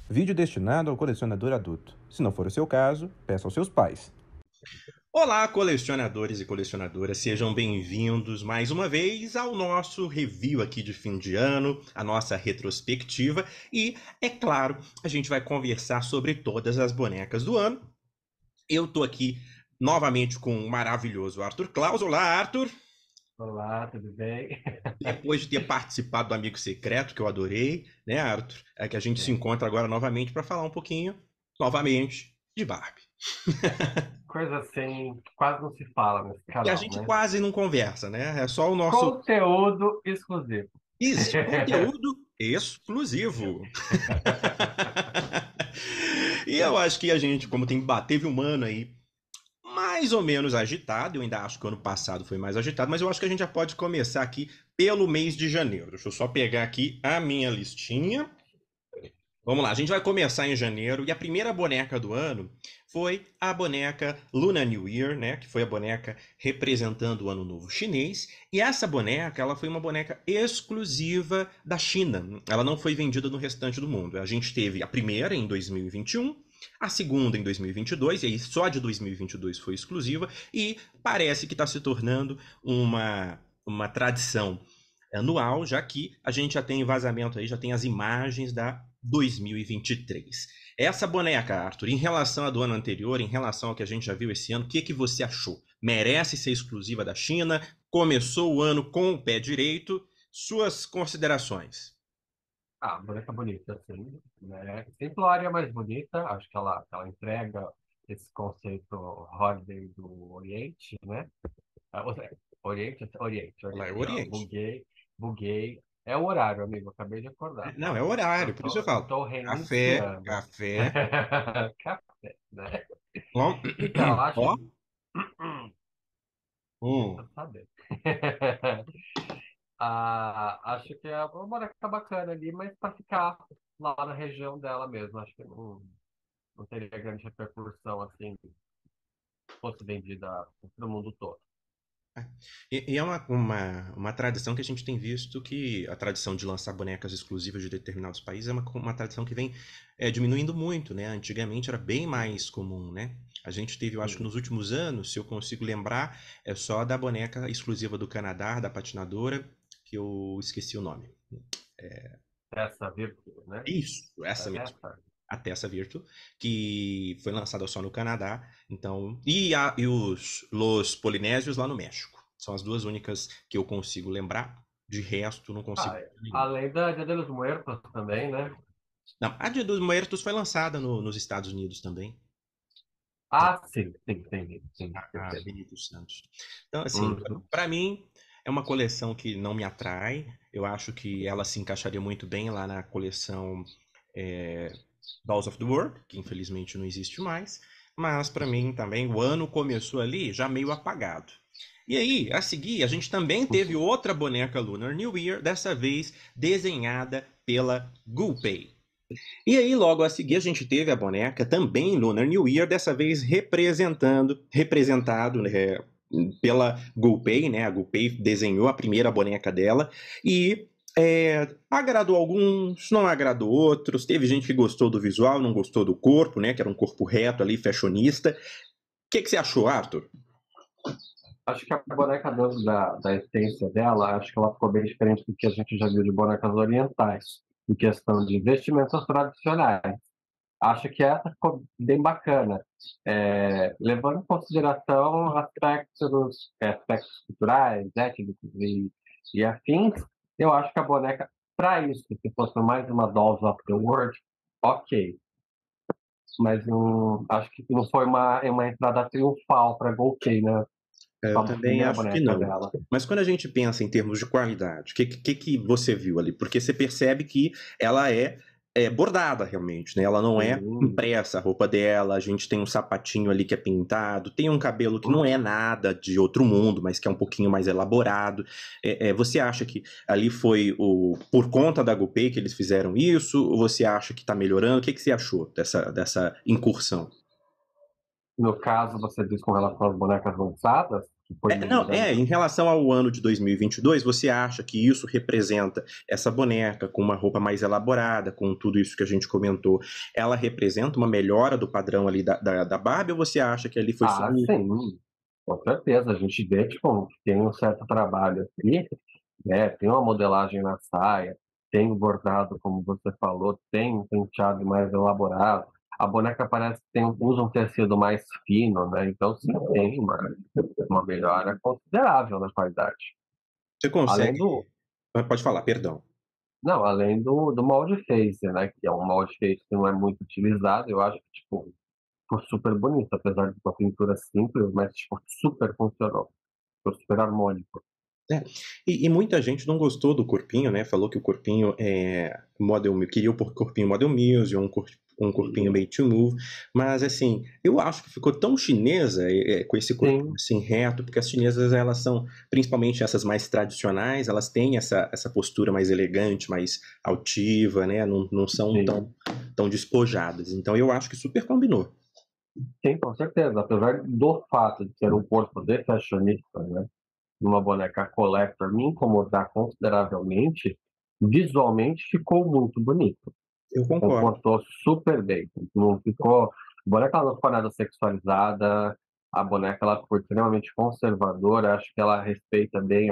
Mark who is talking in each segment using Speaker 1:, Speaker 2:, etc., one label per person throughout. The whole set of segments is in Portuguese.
Speaker 1: Vídeo destinado ao colecionador adulto. Se não for o seu caso, peça aos seus pais.
Speaker 2: Olá, colecionadores e colecionadoras, sejam bem-vindos mais uma vez ao nosso review aqui de fim de ano, a nossa retrospectiva e, é claro, a gente vai conversar sobre todas as bonecas do ano. Eu tô aqui novamente com o maravilhoso Arthur Claus. Olá, Arthur!
Speaker 3: Olá, tudo bem?
Speaker 2: Depois de ter participado do Amigo Secreto, que eu adorei, né, Arthur? É que a gente se encontra agora novamente para falar um pouquinho, novamente, de Barbie.
Speaker 3: Coisa assim, que quase não se fala nesse
Speaker 2: Que a
Speaker 3: canal,
Speaker 2: gente
Speaker 3: né?
Speaker 2: quase não conversa, né? É só o nosso.
Speaker 3: Conteúdo exclusivo.
Speaker 2: Isso, conteúdo exclusivo. E eu acho que a gente, como teve um ano aí mais ou menos agitado, eu ainda acho que o ano passado foi mais agitado, mas eu acho que a gente já pode começar aqui pelo mês de janeiro. Deixa eu só pegar aqui a minha listinha. Vamos lá, a gente vai começar em janeiro e a primeira boneca do ano foi a boneca Lunar New Year, né? Que foi a boneca representando o Ano Novo Chinês. E essa boneca, ela foi uma boneca exclusiva da China. Ela não foi vendida no restante do mundo. A gente teve a primeira em 2021, a segunda em 2022, e aí só a de 2022 foi exclusiva. E parece que está se tornando uma tradição anual, já que a gente já tem vazamento aí, já tem as imagens da 2023. Essa boneca, Arthur, em relação à do ano anterior, em relação ao que a gente já viu esse ano, o que você achou? Merece ser exclusiva da China? Começou o ano com o pé direito? Suas considerações?
Speaker 3: Ah, boneca bonita, assim, né? Simplória, mais bonita. Acho que ela entrega esse conceito Holiday do Oriente, né?
Speaker 2: Ela é o
Speaker 3: Oriente, ó.
Speaker 2: Oriente.
Speaker 3: Buguei. É o horário, amigo. Acabei de acordar,
Speaker 2: Não,
Speaker 3: tá?
Speaker 2: é horário,
Speaker 3: Eu
Speaker 2: por isso eu
Speaker 3: tô, eu
Speaker 2: falo.
Speaker 3: tô
Speaker 2: Café,
Speaker 3: reiniciando.
Speaker 2: café.
Speaker 3: Café, né?
Speaker 2: Ó,
Speaker 3: Então, acho.
Speaker 2: ó.
Speaker 3: Deixa
Speaker 2: Hum.
Speaker 3: eu saber. Acho que é uma boneca bacana ali, mas para ficar lá na região dela mesmo. Acho que não teria grande repercussão assim, se fosse vendida para o mundo todo.
Speaker 2: E é uma tradição que a gente tem visto que a tradição de lançar bonecas exclusivas de determinados países é uma tradição que vem diminuindo muito, né? Antigamente era bem mais comum, né? A gente teve, eu acho que
Speaker 3: Sim.
Speaker 2: nos últimos anos, se eu consigo lembrar, é só da boneca exclusiva do Canadá, da patinadora, que eu esqueci o nome.
Speaker 3: Essa Virtus, né?
Speaker 2: Isso, essa mesmo.
Speaker 3: Essa.
Speaker 2: A Tessa Virtu, que foi lançada só no Canadá, então, e os Los Polinésios lá no México. São as duas únicas que eu consigo lembrar. De resto, não consigo
Speaker 3: Ah,
Speaker 2: lembrar nenhuma.
Speaker 3: além da Dia de los Muertos também, né?
Speaker 2: Não, a Dia dos Muertos foi lançada nos Estados Unidos também.
Speaker 3: Ah, sim, sim, sim, sim,
Speaker 2: A
Speaker 3: perfeito.
Speaker 2: Benito Santos. Então, assim,
Speaker 3: Uhum.
Speaker 2: para mim, é uma coleção que não me atrai. Eu acho que ela se encaixaria muito bem lá na coleção é, Dolls of the World, que infelizmente não existe mais. Mas para mim também o ano começou ali já meio apagado. E aí, a seguir, a gente também teve outra boneca Lunar New Year, dessa vez desenhada pela Ghibli. E aí, logo a seguir, a gente teve a boneca também Lunar New Year, dessa vez representado pela Ghibli, né? A Ghibli desenhou a primeira boneca dela e agradou alguns, não agradou outros. Teve gente que gostou do visual, não gostou do corpo, né? Que era um corpo reto ali, fashionista. O que você achou, Arthur?
Speaker 3: Acho que a boneca dentro da essência dela, acho que ela ficou bem diferente do que a gente já viu de bonecas orientais, em questão de vestimentas tradicionais. Acho que essa ficou bem bacana, levando em consideração aspectos culturais, étnicos e afins. Eu acho que a boneca, para isso, se fosse mais uma Dolls of the World, ok. Mas não, acho que não foi uma entrada triunfal para a Golkey, né?
Speaker 2: Eu
Speaker 3: Como a
Speaker 2: também
Speaker 3: primeira
Speaker 2: acho que
Speaker 3: boneca
Speaker 2: não.
Speaker 3: dela.
Speaker 2: Mas quando a gente pensa em termos de qualidade, o que você viu ali? Porque você percebe que ela é bordada realmente, né? Ela não é
Speaker 3: Sim.
Speaker 2: impressa a roupa dela, a gente tem um sapatinho ali que é pintado, tem um cabelo que não é
Speaker 3: Uhum.
Speaker 2: nada de outro mundo, mas que é um pouquinho mais elaborado. Você acha que ali foi por conta da GoPay que eles fizeram isso? Ou você acha que tá melhorando? O que você achou dessa incursão?
Speaker 3: No caso, você diz com relação às bonecas lançadas, Foi
Speaker 2: Não, em relação ao ano de 2022, você acha que isso representa essa boneca com uma roupa mais elaborada, com tudo isso que a gente comentou, ela representa uma melhora do padrão ali da Barbie, ou você acha que ali foi só
Speaker 3: sim, com certeza. A gente vê, tipo, que tem um certo trabalho aqui, né? Tem uma modelagem na saia, tem o bordado, como você falou, tem um penteado mais elaborado. A boneca parece que usa um tecido mais fino, né? Então, sim, tem uma melhora considerável na qualidade.
Speaker 2: Você
Speaker 3: Além
Speaker 2: consegue...
Speaker 3: do,
Speaker 2: Pode falar, perdão.
Speaker 3: não, além do molde face, né? Que é um molde face que não é muito utilizado. Eu acho que, tipo, ficou super bonito, apesar de uma pintura simples, mas, tipo, super funcionou. Ficou super harmônico.
Speaker 2: É, e muita gente não gostou do corpinho, né? Falou que o corpinho queria o corpinho Model Muse, um corpinho made to move, mas assim, eu acho que ficou tão chinesa com esse corpinho
Speaker 3: Sim,
Speaker 2: assim reto, porque as chinesas elas são, principalmente essas mais tradicionais, elas têm essa postura mais elegante, mais altiva, né? Não são
Speaker 3: sim.
Speaker 2: tão despojadas. Então eu acho que super combinou.
Speaker 3: Sim, com certeza. Apesar do fato de ser um corpo de fashionista, né? Uma boneca collector me incomodar consideravelmente, visualmente ficou muito bonito.
Speaker 2: Eu concordo.
Speaker 3: Comportou super bem. Não ficou. A boneca ela não ficou nada sexualizada, a boneca ela ficou extremamente conservadora, acho que ela respeita bem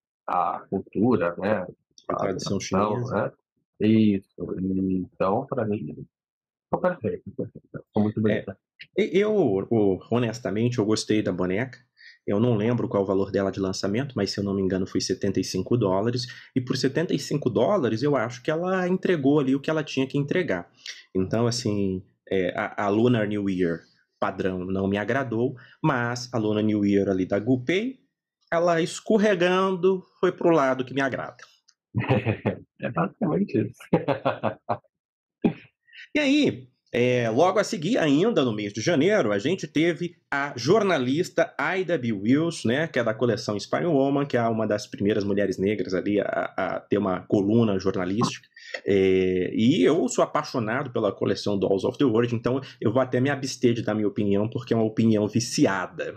Speaker 3: a cultura, né?
Speaker 2: A
Speaker 3: A
Speaker 2: tradição
Speaker 3: tradição,
Speaker 2: chinesa.
Speaker 3: né? Isso. E, então, para mim, ficou perfeito, perfeito. Ficou muito
Speaker 2: É,
Speaker 3: bonita.
Speaker 2: honestamente, eu gostei da boneca. Eu não lembro qual é o valor dela de lançamento, mas se eu não me engano foi US$ 75. E por US$ 75, eu acho que ela entregou ali o que ela tinha que entregar. Então, assim, a Lunar New Year padrão não me agradou, mas a Lunar New Year ali da GoPay, ela escorregando foi pro lado que me agrada.
Speaker 3: É basicamente isso.
Speaker 2: E aí, logo a seguir, ainda no mês de janeiro, a gente teve a jornalista Ida B. Wells, né, que é da coleção Spy Woman, que é uma das primeiras mulheres negras ali a ter uma coluna jornalística. E eu sou apaixonado pela coleção Dolls of the World, então eu vou até me abster de dar minha opinião, porque é uma opinião viciada.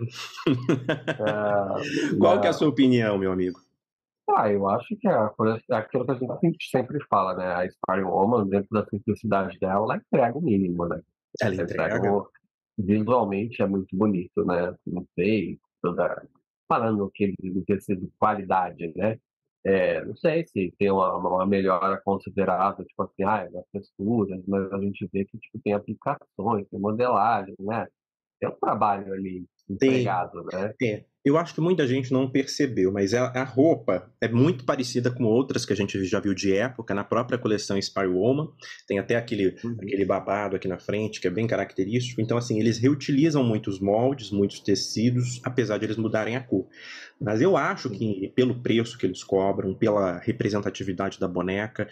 Speaker 2: Qual que é a sua opinião, meu amigo?
Speaker 3: Eu acho que é aquilo que a gente sempre fala, né? A Spy Woman, dentro da simplicidade dela, ela entrega o mínimo, né?
Speaker 2: Ela
Speaker 3: Ela entrega
Speaker 2: entrega?
Speaker 3: visualmente é muito bonito, né? Não sei, falando que de tecido de qualidade, né? Não sei se tem uma melhora considerável, tipo assim, nas texturas, mas a gente vê que tipo, tem aplicações, tem modelagem, né? Tem um trabalho ali
Speaker 2: Tem.
Speaker 3: empregado, né?
Speaker 2: Eu acho que muita gente não percebeu, mas a roupa é muito parecida com outras que a gente já viu de época, na própria coleção Spy Woman. Tem até
Speaker 3: Uhum.
Speaker 2: aquele babado aqui na frente, que é bem característico. Então, assim, eles reutilizam muitos moldes, muitos tecidos, apesar de eles mudarem a cor. Mas eu acho que, pelo preço que eles cobram, pela representatividade da boneca,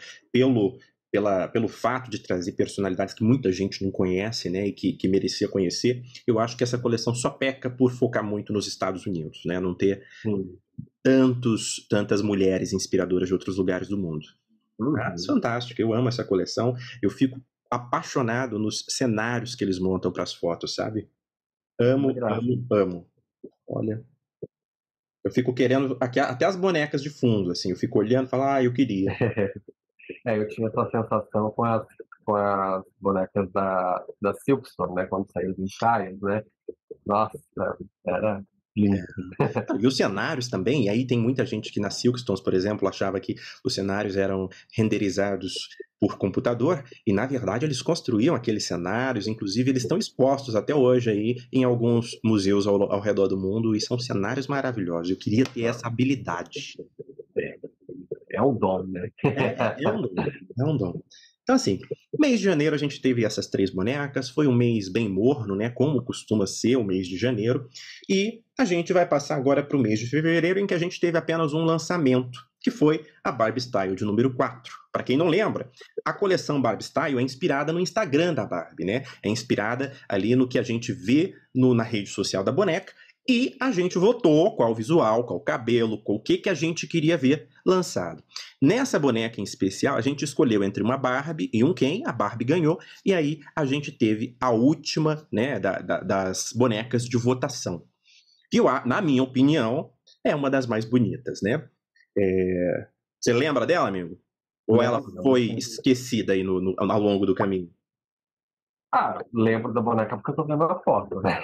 Speaker 2: pelo fato de trazer personalidades que muita gente não conhece, né, e que merecia conhecer, eu acho que essa coleção só peca por focar muito nos Estados Unidos, né, não ter
Speaker 3: Sim.
Speaker 2: tantas mulheres inspiradoras de outros lugares do mundo. Mas
Speaker 3: Uhum.
Speaker 2: fantástico, eu amo essa coleção, eu fico apaixonado nos cenários que eles montam para as fotos, sabe? Amo,
Speaker 3: Legal.
Speaker 2: amo, amo. Olha, eu fico querendo até as bonecas de fundo, assim, eu fico olhando e falo, eu queria.
Speaker 3: Eu tinha essa sensação com as bonecas da Silkstone, né? Quando saiu os ensaios, né? Nossa, era lindo.
Speaker 2: E os cenários também, e aí tem muita gente que na Silkstones, por exemplo, achava que os cenários eram renderizados por computador, e na verdade eles construíam aqueles cenários, inclusive eles estão expostos até hoje aí em alguns museus ao redor do mundo, e são cenários maravilhosos. Eu queria ter essa habilidade.
Speaker 3: É, é um dom, né?
Speaker 2: É um dom, é um dom. Então, assim, mês de janeiro a gente teve essas três bonecas, foi um mês bem morno, né? Como costuma ser o mês de janeiro. E a gente vai passar agora para o mês de fevereiro, em que a gente teve apenas um lançamento, que foi a Barbie Style de número 4. Para quem não lembra, a coleção Barbie Style é inspirada no Instagram da Barbie, né? É inspirada ali no que a gente vê na rede social da boneca. E a gente votou qual visual, qual cabelo, qual o que a gente queria ver lançado. Nessa boneca em especial, a gente escolheu entre uma Barbie e um Ken, a Barbie ganhou, e aí a gente teve a última, né, das bonecas de votação, que na minha opinião é uma das mais bonitas, né? Você lembra dela, amigo? Ou ela foi esquecida aí ao longo do caminho?
Speaker 3: Lembro da boneca porque eu tô vendo a foto, né?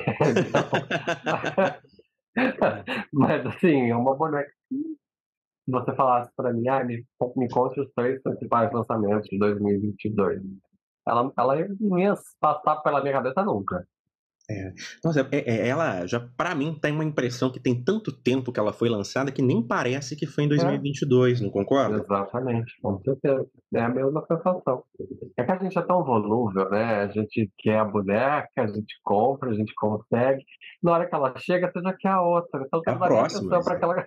Speaker 3: Mas assim, é uma boneca que, se você falasse para mim, me conte os 3 principais lançamentos de 2022. Ela não ia passar pela minha cabeça nunca.
Speaker 2: Nossa, ela já, pra mim, tem uma impressão que tem tanto tempo que ela foi lançada que nem parece que foi em 2022, não concorda?
Speaker 3: Exatamente, com certeza. É a mesma sensação. É que a gente é tão volúvel, né? A gente quer a boneca, a gente compra, a gente consegue. Na hora que ela chega, você já quer a outra. Então você
Speaker 2: É a
Speaker 3: não dá nem
Speaker 2: próxima.
Speaker 3: atenção para aquela.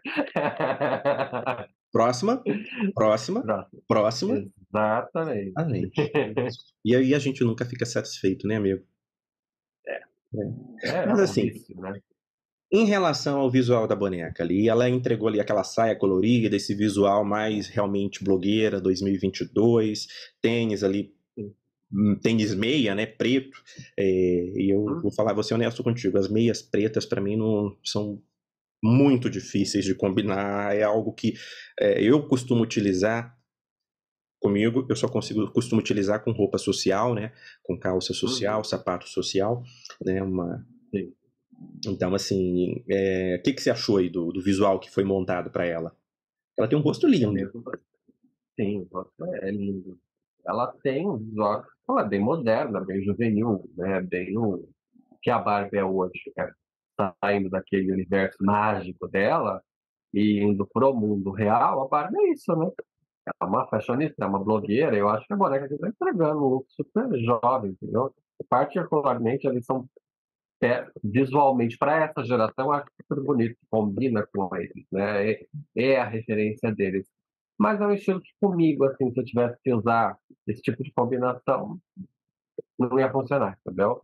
Speaker 2: Próxima.
Speaker 3: Próximo. Exatamente.
Speaker 2: E aí a gente nunca fica satisfeito, né, amigo? Mas assim,
Speaker 3: vício, né?
Speaker 2: em relação ao visual da boneca ali, ela entregou ali aquela saia colorida, esse visual mais realmente blogueira 2022, tênis ali, tênis meia, né, preto, e eu vou ser honesto contigo, as meias pretas para mim não são muito difíceis de combinar, é algo que eu costumo utilizar. Comigo, eu só costumo utilizar com roupa social, né? Com calça social, sapato social, né?
Speaker 3: Sim.
Speaker 2: Então, assim, o que você achou aí do visual que foi montado para ela? Ela tem um rosto lindo.
Speaker 3: Sim, o rosto é lindo. Ela tem um visual, ela é bem moderna, bem juvenil, né? Bem o que a Barbie é hoje, né? Saindo daquele universo mágico dela e indo pro mundo real, a Barbie é isso, né? É uma fashionista, é uma blogueira. Eu acho que a boneca aqui está entregando um look super jovem, entendeu? Particularmente, eles são visualmente, para essa geração, eu acho super bonito, combina com eles, né? É a referência deles. Mas é um estilo que comigo, assim, se eu tivesse que usar esse tipo de combinação, não ia funcionar, entendeu?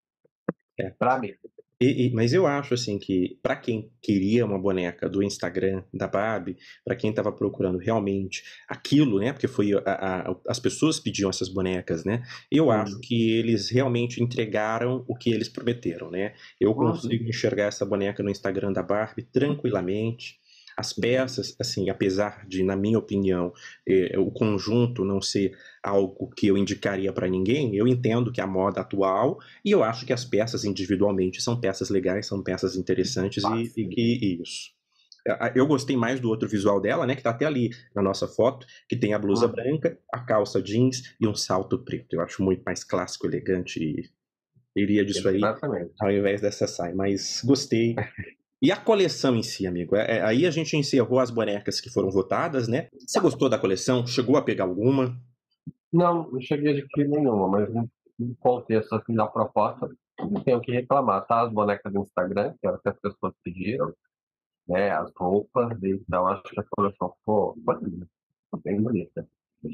Speaker 3: Para mim.
Speaker 2: Mas eu acho assim que para quem queria uma boneca do Instagram da Barbie, para quem estava procurando realmente aquilo, né? Porque foi as pessoas pediam essas bonecas, né? Eu acho que eles realmente entregaram o que eles prometeram, né? Eu consigo enxergar essa boneca no Instagram da Barbie tranquilamente. As peças, assim, apesar de, na minha opinião, o conjunto não ser algo que eu indicaria para ninguém, eu entendo que é a moda atual e eu acho que as peças individualmente são peças legais, são peças interessantes e que isso. Eu gostei mais do outro visual dela, né, que tá até ali na nossa foto, que tem a blusa branca, a calça jeans e um salto preto. Eu acho muito mais clássico, elegante e iria disso aí ao invés dessa saia, mas gostei. E a coleção em si, amigo? Aí a gente encerrou as bonecas que foram votadas, né? Você gostou da coleção? Chegou a pegar alguma?
Speaker 3: Não cheguei a adquirir nenhuma, mas no contexto assim, da proposta, não tenho o que reclamar, tá? As bonecas do Instagram, que era o que as pessoas pediram, né? As roupas, então acho que a coleção ficou bem bonita.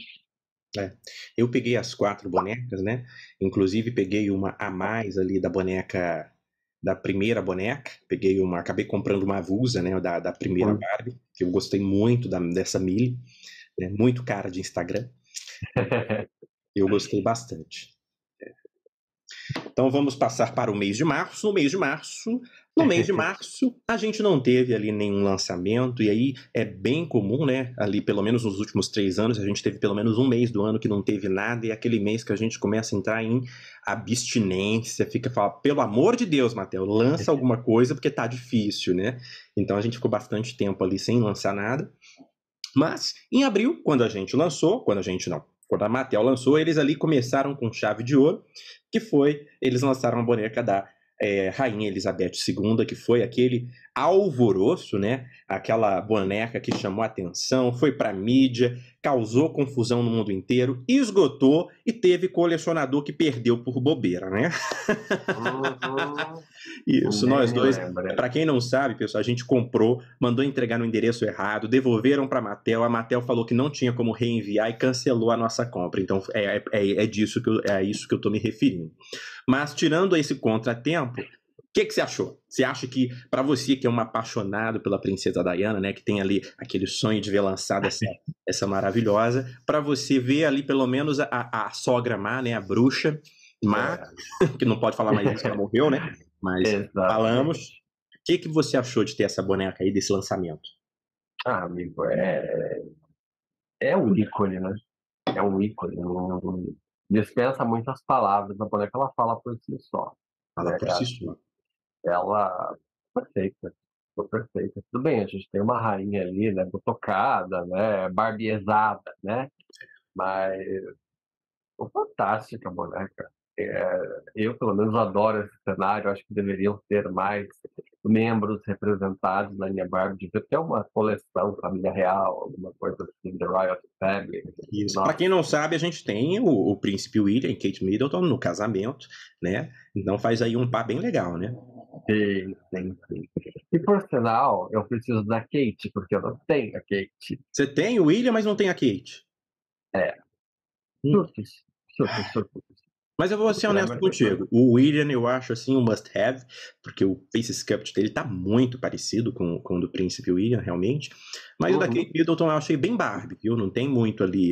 Speaker 2: Eu peguei as 4 bonecas, né? Inclusive peguei uma a mais ali da boneca, da primeira boneca. Acabei comprando uma avulsa, né? Da primeira Barbie, que eu gostei muito dessa Millie, né? Muito cara de Instagram. Eu gostei bastante. Então vamos passar para o mês de março. No mês de março, a gente não teve ali nenhum lançamento, e aí é bem comum, né? Ali, pelo menos nos últimos 3 anos, a gente teve pelo menos um mês do ano que não teve nada, e é aquele mês que a gente começa a entrar em abstinência, fica falando, pelo amor de Deus, Matheus, lança alguma coisa, porque tá difícil, né? Então a gente ficou bastante tempo ali sem lançar nada. Mas, em abril, quando a Mattel lançou, eles ali começaram com chave de ouro, que foi, eles lançaram a boneca da Rainha Elizabeth II, que foi aquele alvoroço, né? Aquela boneca que chamou a atenção, foi pra mídia, causou confusão no mundo inteiro, esgotou e teve colecionador que perdeu por bobeira, né? Isso, nós dois. Pra quem não sabe, pessoal, a gente comprou, mandou entregar no endereço errado, devolveram pra Mattel, a Mattel falou que não tinha como reenviar e cancelou a nossa compra. Então é isso que eu tô me referindo. Mas tirando esse contratempo, o que você achou? Você acha que, para você que é um apaixonado pela Princesa Diana, né, que tem ali aquele sonho de ver lançada essa maravilhosa, para você ver ali pelo menos a sogra má, né, a bruxa má, que não pode falar mais isso, ela morreu, né? Mas falamos. O que você achou de ter essa boneca aí, desse lançamento?
Speaker 3: Amigo, é um ícone, né? É um ícone. Não dispensa muitas palavras. A boneca, ela fala por si só.
Speaker 2: Fala
Speaker 3: Né?
Speaker 2: por si só.
Speaker 3: Ela perfeita. Ficou perfeita. Tudo bem, a gente tem uma rainha ali, né? Botocada, né? Barbiezada, né? Mas ficou fantástica a boneca. Eu, pelo menos, adoro esse cenário. Acho que deveriam ter mais membros representados na linha Barbie. Devia ter uma coleção, família real, alguma coisa assim, The Royal Family.
Speaker 2: Isso. Para
Speaker 3: Nossa,
Speaker 2: quem não sabe, a gente tem o príncipe William e Kate Middleton no casamento, né? Então faz aí um par bem legal, né?
Speaker 3: sim, sim, sim. E por sinal, eu preciso da Kate, porque eu não tenho a Kate.
Speaker 2: Você tem o William, mas não tem a Kate.
Speaker 3: É,
Speaker 2: Hum.
Speaker 3: surtos, surtos, surtos.
Speaker 2: Mas eu vou ser honesto contigo. O William eu acho assim um must have, porque o face sculpt dele tá muito parecido com o do príncipe William, realmente. Mas o da Kate Middleton eu achei bem Barbie, viu? Não tem muito ali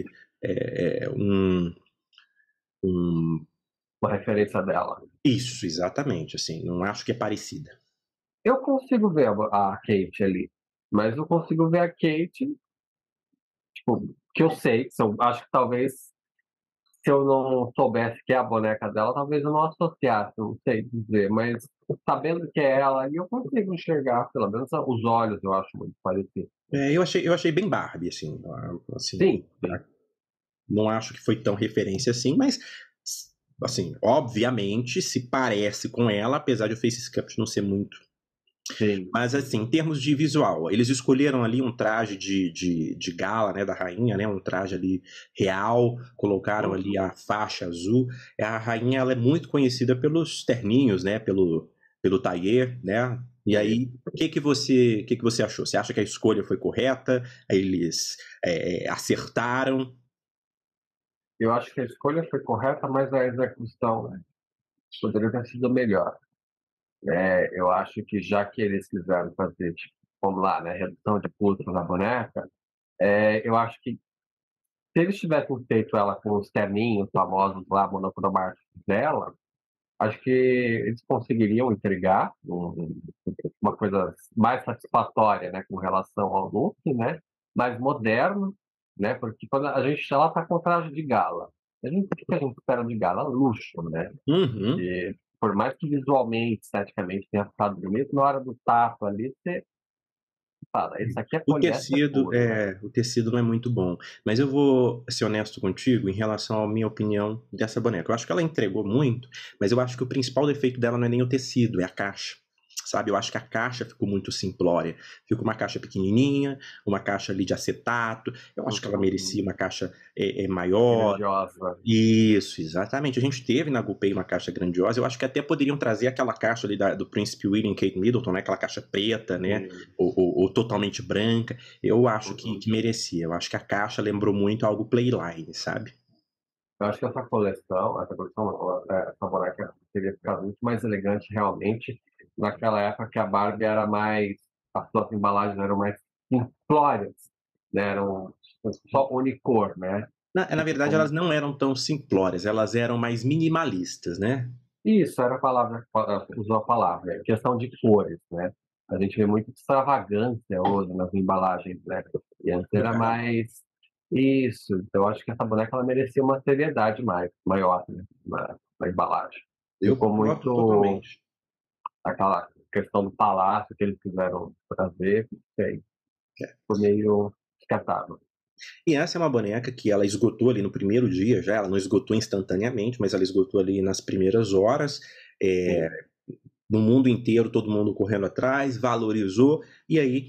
Speaker 3: Uma referência dela.
Speaker 2: Isso, exatamente, assim. Não acho que é parecida.
Speaker 3: Eu consigo ver a Kate ali, mas eu consigo ver a Kate, tipo, que eu sei, acho que talvez se eu não soubesse que é a boneca dela, talvez eu não associasse, não sei dizer, mas sabendo que é ela ali, eu consigo enxergar, pelo menos os olhos eu acho muito parecidos.
Speaker 2: Eu achei bem Barbie, assim.
Speaker 3: Sim, sim.
Speaker 2: Não acho que foi tão referência assim, mas assim, obviamente se parece com ela, apesar de o face sculpt não ser muito.
Speaker 3: Sim.
Speaker 2: Mas assim, em termos de visual, eles escolheram ali um traje de gala, né, da rainha, né, um traje ali real, colocaram ali a faixa azul. A rainha, ela é muito conhecida pelos terninhos, né, pelo tailleur, né? E aí, o que você achou? Você acha que a escolha foi correta? Eles acertaram?
Speaker 3: Eu acho que a escolha foi correta, mas a execução, né, poderia ter sido melhor. Eu acho que já que eles quiseram fazer, tipo, vamos lá, né, redução de custos na boneca, eu acho que se eles tivessem feito ela com os terninhos famosos lá, monocromáticos dela, acho que eles conseguiriam entregar uma coisa mais satisfatória, né, com relação ao look, né, mais moderno, né, porque quando a gente ela está com traje de gala, o que a gente espera de gala? Luxo, né?
Speaker 2: Uhum.
Speaker 3: E por mais que visualmente, esteticamente tenha ficado bonito, na hora do tapa ali, você fala, isso aqui é poliéster puro, né?
Speaker 2: O tecido não é muito bom. Mas eu vou ser honesto contigo em relação à minha opinião dessa boneca. Eu acho que ela entregou muito, mas eu acho que o principal defeito dela não é nem o tecido, é a caixa. Sabe, eu acho que a caixa ficou muito simplória. Ficou uma caixa pequenininha, uma caixa ali de acetato. Eu acho que ela merecia uma caixa maior.
Speaker 3: Grandiosa.
Speaker 2: Isso, exatamente. A gente teve na GoPay uma caixa grandiosa. Eu acho que até poderiam trazer aquela caixa ali do Príncipe William e Kate Middleton, né? Aquela caixa preta, né? Ou totalmente branca. Eu acho que merecia. Eu acho que a caixa lembrou muito algo Playline, sabe?
Speaker 3: Eu acho que essa coleção não, essa boneca teria ficado muito mais elegante realmente naquela época que a Barbie era mais, as suas embalagens eram mais simplórias, né? Eram só unicor, né?
Speaker 2: Na verdade, elas não eram tão simplórias, elas eram mais minimalistas, né?
Speaker 3: Isso, era a palavra, usou a palavra, questão de cores, né? A gente vê muita extravagância hoje nas embalagens, né? E antes era mais isso. Então, eu acho que essa boneca ela merecia uma seriedade maior, né? Na embalagem.
Speaker 2: Eu
Speaker 3: Ficou
Speaker 2: concordo
Speaker 3: muito
Speaker 2: totalmente.
Speaker 3: aquela questão do palácio que eles quiseram trazer, não sei. Ficou meio descartável.
Speaker 2: E essa é uma boneca que ela esgotou ali no primeiro dia já, ela não esgotou instantaneamente, mas ela esgotou ali nas primeiras horas. No mundo inteiro, todo mundo correndo atrás, valorizou, e aí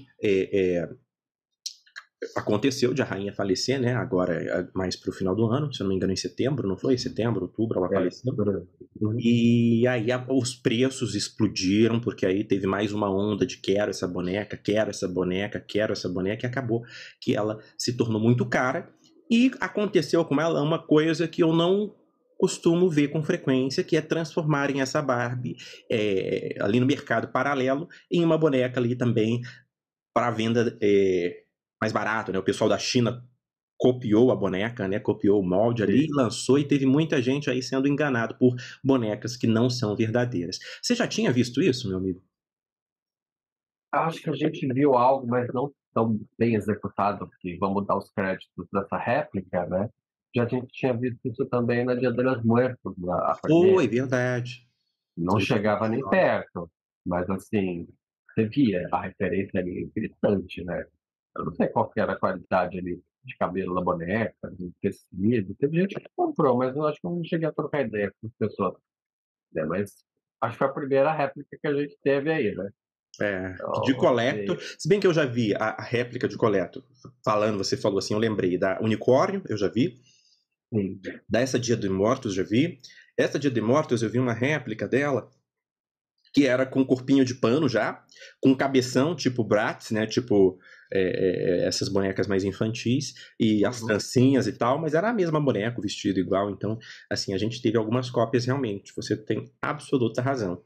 Speaker 2: aconteceu de a rainha falecer, né? Agora, mais pro final do ano, se eu não me engano, em setembro, não foi? Setembro, outubro, ela faleceu. E aí os preços explodiram, porque aí teve mais uma onda de quero essa boneca, quero essa boneca, quero essa boneca, e acabou que ela se tornou muito cara. E aconteceu com ela uma coisa que eu não costumo ver com frequência, que é transformarem essa Barbie ali no mercado paralelo em uma boneca ali também para venda mais barato, né? O pessoal da China copiou a boneca, né? Copiou o molde ali, lançou, e teve muita gente aí sendo enganado por bonecas que não são verdadeiras. Você já tinha visto isso, meu amigo?
Speaker 3: Acho que a gente viu algo, mas não tão bem executado, porque vamos dar os créditos dessa réplica, né? Já a gente tinha visto isso também na Dia de los Muertos, a primeira.
Speaker 2: Foi, verdade.
Speaker 3: Não chegava nem perto, mas assim, você via a referência ali gritante, né? Eu não sei qual que era a qualidade ali de cabelo da boneca, de tecido. Teve gente que comprou, mas eu acho que eu não cheguei a trocar ideia com as pessoas, né? Mas acho que foi a primeira réplica que a gente teve aí, né?
Speaker 2: De
Speaker 3: Então,
Speaker 2: Collector, se bem que eu já vi a réplica de Collector, falando, você falou assim, eu lembrei da Unicórnio, eu já vi,
Speaker 3: sim.
Speaker 2: dessa Dia dos Mortos já vi, essa Dia dos Mortos eu vi uma réplica dela, que era com corpinho de pano já, com cabeção tipo Bratz, né, tipo essas bonecas mais infantis, e as
Speaker 3: Uhum.
Speaker 2: trancinhas e tal, mas era a mesma boneca, o vestido igual, então, assim, a gente teve algumas cópias realmente, você tem absoluta razão.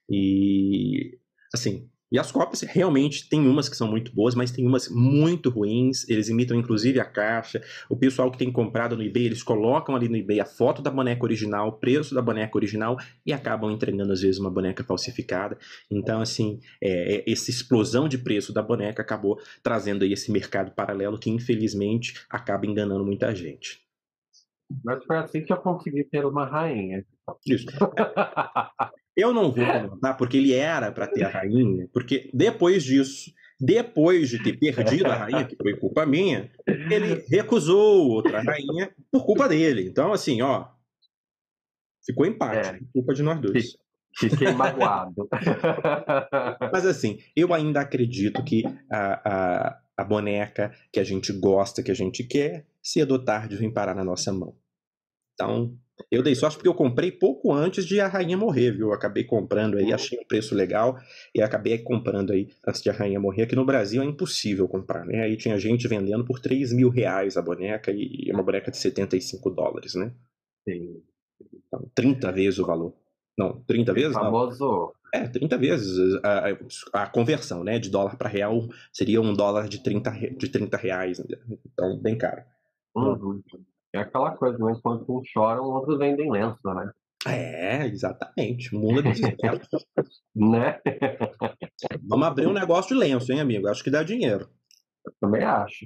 Speaker 2: E, assim, e as cópias realmente tem umas que são muito boas, mas tem umas muito ruins. Eles imitam inclusive a caixa. O pessoal que tem comprado no eBay, eles colocam ali no eBay a foto da boneca original, o preço da boneca original e acabam entregando às vezes uma boneca falsificada. Então, assim, essa explosão de preço da boneca acabou trazendo aí esse mercado paralelo que infelizmente acaba enganando muita gente.
Speaker 3: Mas foi assim que eu consegui ter uma rainha.
Speaker 2: Isso. Eu não vou comentar porque ele era para ter a rainha, porque depois disso, depois de ter perdido a rainha, que foi culpa minha, ele recusou outra rainha por culpa dele. Então, assim, ó, ficou empate,
Speaker 3: É,
Speaker 2: culpa de nós dois.
Speaker 3: fiquei magoado.
Speaker 2: Mas assim, eu ainda acredito que a boneca que a gente gosta, que a gente quer, cedo ou tarde vem parar na nossa mão. Então, eu dei sorte porque eu comprei pouco antes de a rainha morrer, viu? Eu acabei comprando aí, achei um preço legal e acabei comprando aí antes de a rainha morrer. Aqui no Brasil é impossível comprar, né? Aí tinha gente vendendo por R$ 3.000 a boneca e uma boneca de US$ 75, né?
Speaker 3: Sim.
Speaker 2: Então, 30 vezes o valor. Não, 30
Speaker 3: Aquele
Speaker 2: vezes? Não.
Speaker 3: famoso.
Speaker 2: 30 vezes a conversão, né? De dólar para real seria um dólar de 30 reais. Então, bem caro.
Speaker 3: Uhum. É aquela coisa, né? Enquanto uns choram, outros vendem lenço, né?
Speaker 2: Exatamente. O mundo é desespero.
Speaker 3: Né?
Speaker 2: Vamos abrir um negócio de lenço, hein, amigo? Acho que dá dinheiro.
Speaker 3: Também acho.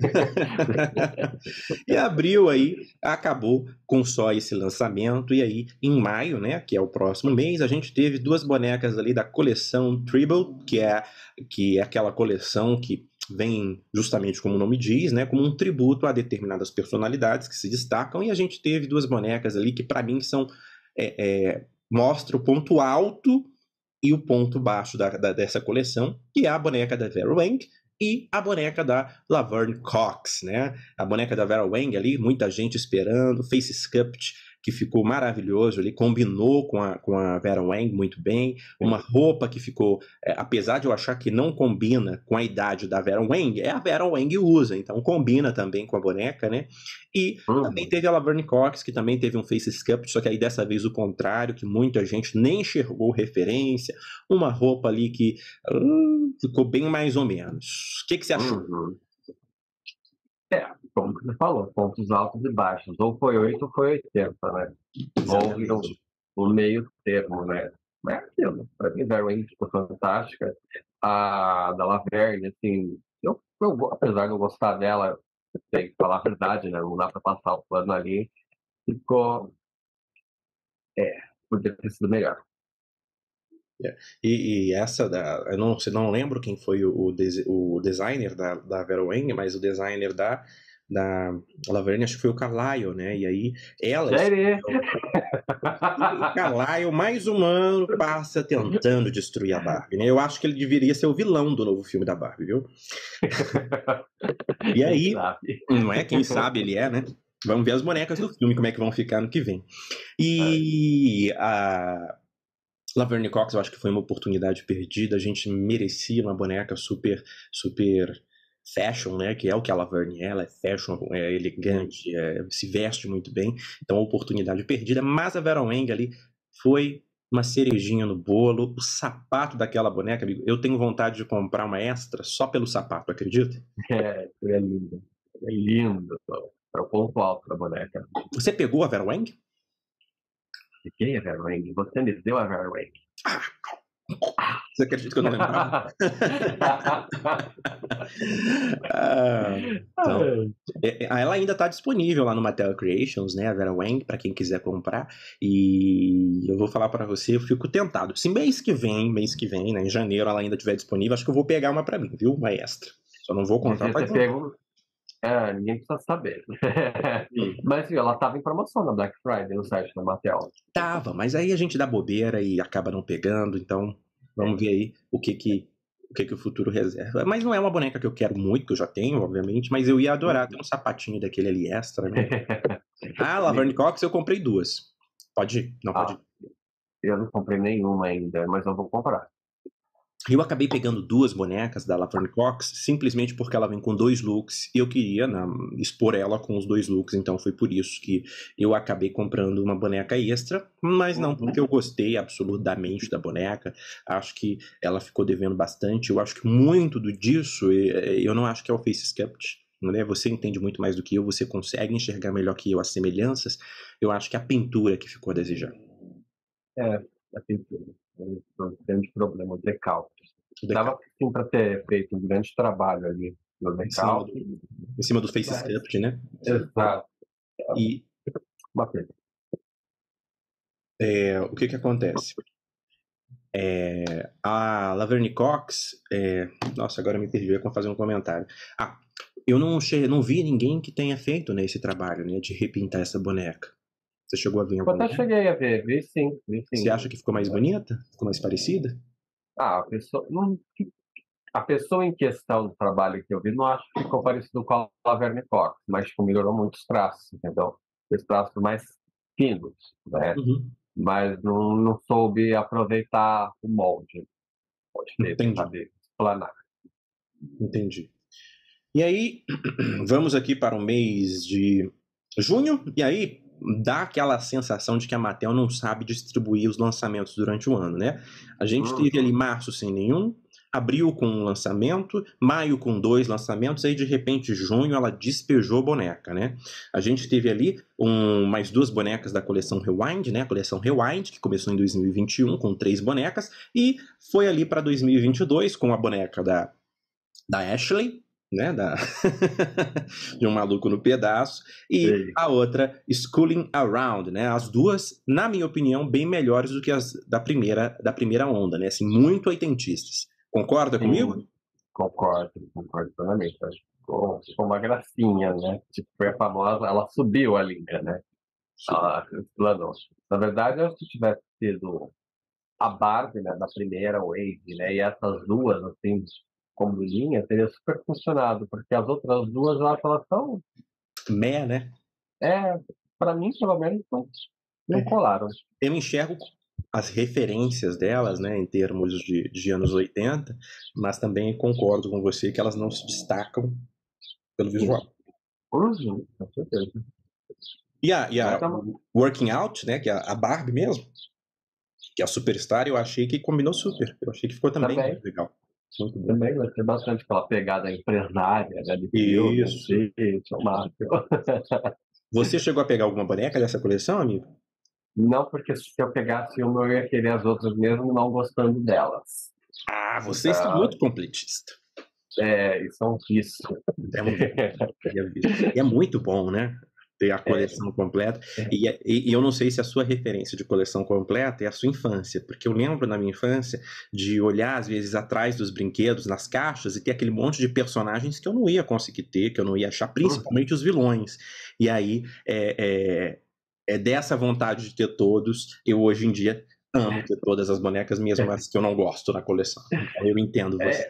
Speaker 2: E abril aí acabou com só esse lançamento. E aí, em maio, né, que é o próximo mês, a gente teve duas bonecas ali da coleção Tribble, que é aquela coleção que vem justamente como o nome diz, né, como um tributo a determinadas personalidades que se destacam. E a gente teve duas bonecas ali que, para mim, são mostra o ponto alto e o ponto baixo dessa coleção, que é a boneca da Vera Wang e a boneca da Laverne Cox, né? A boneca da Vera Wang ali, muita gente esperando, face sculpt, que ficou maravilhoso ali, combinou com a Vera Wang muito bem, uma roupa que ficou, apesar de eu achar que não combina com a idade da Vera Wang, a Vera Wang usa, então combina também com a boneca, né? E também teve a Laverne Cox, que também teve um face sculpt, só que aí dessa vez o contrário, que muita gente nem enxergou referência, uma roupa ali que ficou bem mais ou menos. O que você achou?
Speaker 3: Uhum. Como você falou, pontos altos e baixos. Ou foi 8 ou foi 80, né? Houve um meio termo, né? Mas é aquilo. Para mim, a Wayne ficou fantástica. A da Laverne, assim, apesar de eu gostar dela, tem que falar a verdade, né? Não dá para passar o plano ali. Ficou. Podia ter sido melhor.
Speaker 2: E essa, eu não lembro quem foi o designer da Vera Wang, mas o designer da Laverne, acho que foi o Carlyle, né? E aí ela
Speaker 3: Sério?
Speaker 2: o Carlyle, mais um ano, passa tentando destruir a Barbie, né? Eu acho que ele deveria ser o vilão do novo filme da Barbie, viu? E aí, não é? Quem sabe ele é, né? Vamos ver as bonecas do filme, como é que vão ficar no que vem. E a Laverne Cox, eu acho que foi uma oportunidade perdida. A gente merecia uma boneca super, super fashion, né? Que é o que a Laverne é. Ela é fashion, é elegante, se veste muito bem. Então, oportunidade perdida. Mas a Vera Wang ali foi uma cerejinha no bolo. O sapato daquela boneca, amigo, eu tenho vontade de comprar uma extra só pelo sapato, acredita?
Speaker 3: É lindo. É lindo. É o ponto alto da boneca.
Speaker 2: Você pegou a Vera Wang?
Speaker 3: Fiquei a Vera Wang. Você me deu a Vera Wang.
Speaker 2: Você acredita que eu não lembrava? Ah, então, ela ainda está disponível lá no Mattel Creations, né? A Vera Wang, para quem quiser comprar. E eu vou falar para você, eu fico tentado. Se mês que vem, né, em janeiro, ela ainda estiver disponível, acho que eu vou pegar uma para mim, viu? Uma extra. Só não vou contar
Speaker 3: Devia
Speaker 2: para
Speaker 3: ter pego. Ninguém precisa saber. Mas viu, ela estava em promoção na Black Friday no site da Mattel.
Speaker 2: Tava, mas aí a gente dá bobeira e acaba não pegando, então vamos ver aí o que o futuro reserva. Mas não é uma boneca que eu quero muito, que eu já tenho, obviamente, mas eu ia adorar ter um sapatinho daquele ali extra, né? Laverne Cox eu comprei 2. Pode ir? Não, pode ir.
Speaker 3: Eu não comprei nenhuma ainda, mas eu vou comprar.
Speaker 2: Eu acabei pegando 2 bonecas da Laverne Cox, simplesmente porque ela vem com 2 looks e eu queria, né, expor ela com os 2 looks, então foi por isso que eu acabei comprando uma boneca extra, mas não porque eu gostei absolutamente da boneca, acho que ela ficou devendo bastante, eu acho que muito disso, eu não acho que é o Face Sculpt, né? Você entende muito mais do que eu, você consegue enxergar melhor que eu as semelhanças, eu acho que a pintura que ficou a desejar.
Speaker 3: A pintura. Um grande problema, o decalque. Dava sim para ter feito um grande trabalho ali no decalque.
Speaker 2: Em cima do Face Sculpt, né?
Speaker 3: Exato.
Speaker 2: E
Speaker 3: uma pena.
Speaker 2: O que acontece? A Laverne Cox, nossa, agora me perdi, eu ia fazer um comentário. Eu não vi ninguém que tenha feito, né, esse trabalho, né, de repintar essa boneca. Você chegou a ver algum?
Speaker 3: Eu até cheguei a ver, vi sim.
Speaker 2: Você acha que ficou mais bonita? Ficou mais parecida?
Speaker 3: A pessoa em questão do trabalho que eu vi, não acho que ficou parecido com a Laverne Cox, mas tipo, melhorou muitos traços, entendeu? Os traços mais finos, né?
Speaker 2: Uhum.
Speaker 3: Mas não soube aproveitar o molde.
Speaker 2: Entendi.
Speaker 3: Saber explanar.
Speaker 2: Entendi. E aí, vamos aqui para o mês de junho, e aí dá aquela sensação de que a Mattel não sabe distribuir os lançamentos durante o ano, né? A gente teve ali março sem nenhum, abril com um lançamento, maio com 2 lançamentos, aí de repente junho ela despejou boneca, né? A gente teve ali mais 2 bonecas da coleção Rewind, né? A coleção Rewind, que começou em 2021 com 3 bonecas, e foi ali para 2022 com a boneca da Ashley, né, de um maluco no pedaço, e
Speaker 3: Sim.
Speaker 2: a outra Schooling Around, né, as duas, na minha opinião, bem melhores do que as da primeira onda, né, assim, muito oitentistas. Concorda comigo?
Speaker 3: Concordo plenamente. Ficou uma gracinha, né? Tipo, foi a famosa, ela subiu a linha, né? Ela explanou. Na verdade, se tivesse sido a Barbie, né, da primeira Wave, né, e essas duas, assim, como linha, teria super funcionado, porque as outras duas, eu acho que elas são...
Speaker 2: né?
Speaker 3: Para mim, pelo menos, não colaram.
Speaker 2: Eu enxergo as referências delas, né, em termos de anos 80, mas também concordo com você que elas não se destacam pelo visual.
Speaker 3: Com certeza.
Speaker 2: E a Working Out, né, que é a Barbie mesmo, que é a Superstar, eu achei que combinou super. Eu achei que ficou também muito legal. Muito bom.
Speaker 3: Também vai ter bastante aquela pegada empresária, né, de filme.
Speaker 2: Isso.
Speaker 3: Máximo.
Speaker 2: Você chegou a pegar alguma boneca dessa coleção, amigo?
Speaker 3: Não, porque se eu pegasse uma, eu ia querer as outras mesmo, não gostando delas.
Speaker 2: Você está muito completista.
Speaker 3: Isso é um vício.
Speaker 2: É muito bom, né? Ter a coleção completa. E eu não sei se a sua referência de coleção completa é a sua infância, porque eu lembro na minha infância de olhar, às vezes, atrás dos brinquedos, nas caixas, e ter aquele monte de personagens que eu não ia conseguir ter, que eu não ia achar, principalmente os vilões. E aí, dessa vontade de ter todos, eu hoje em dia amo ter todas as bonecas, mesmo as que eu não gosto na coleção. Então, eu entendo você.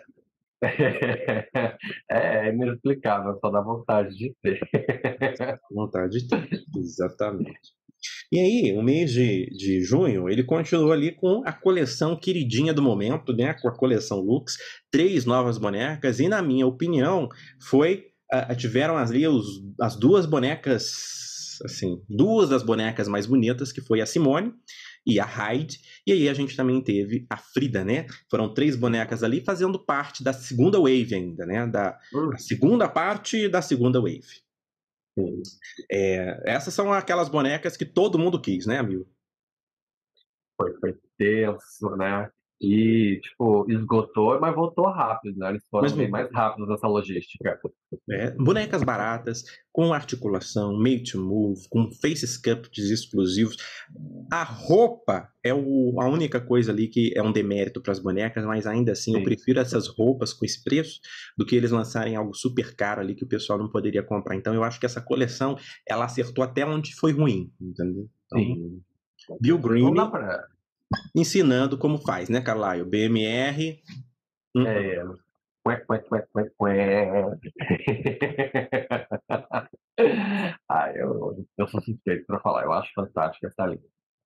Speaker 3: É inexplicável, só dá vontade de ter.
Speaker 2: Vontade de ter, exatamente. E aí, o mês de junho, ele continuou ali com a coleção queridinha do momento, né? Com a coleção Lux, 3 novas bonecas, e na minha opinião, tiveram ali as 2 bonecas, assim, 2 das bonecas mais bonitas, que foi a Simone e a Hyde, e aí a gente também teve a Frida, né? Foram 3 bonecas ali fazendo parte da segunda wave ainda, né? Da segunda parte da segunda wave. Essas são aquelas bonecas que todo mundo quis, né, amigo?
Speaker 3: Foi tenso, né? E, tipo, esgotou, mas voltou rápido, né? Eles
Speaker 2: Mas
Speaker 3: foram bem mais rápidos nessa logística.
Speaker 2: bonecas baratas, com articulação, made to move, com face sculpts exclusivos. A roupa é a única coisa ali que é um demérito para as bonecas, mas ainda assim eu
Speaker 3: Sim.
Speaker 2: prefiro essas roupas com esse preço do que eles lançarem algo super caro ali que o pessoal não poderia comprar. Então eu acho que essa coleção, ela acertou até onde foi ruim, entendeu? Então,
Speaker 3: Sim.
Speaker 2: Bill
Speaker 3: Não
Speaker 2: Green
Speaker 3: dá pra.
Speaker 2: ensinando como faz, né, Carlyle? BMR.
Speaker 3: É. Ué, ué, ué, ué, ué. Eu sou suspeito para falar, eu acho fantástica essa linha.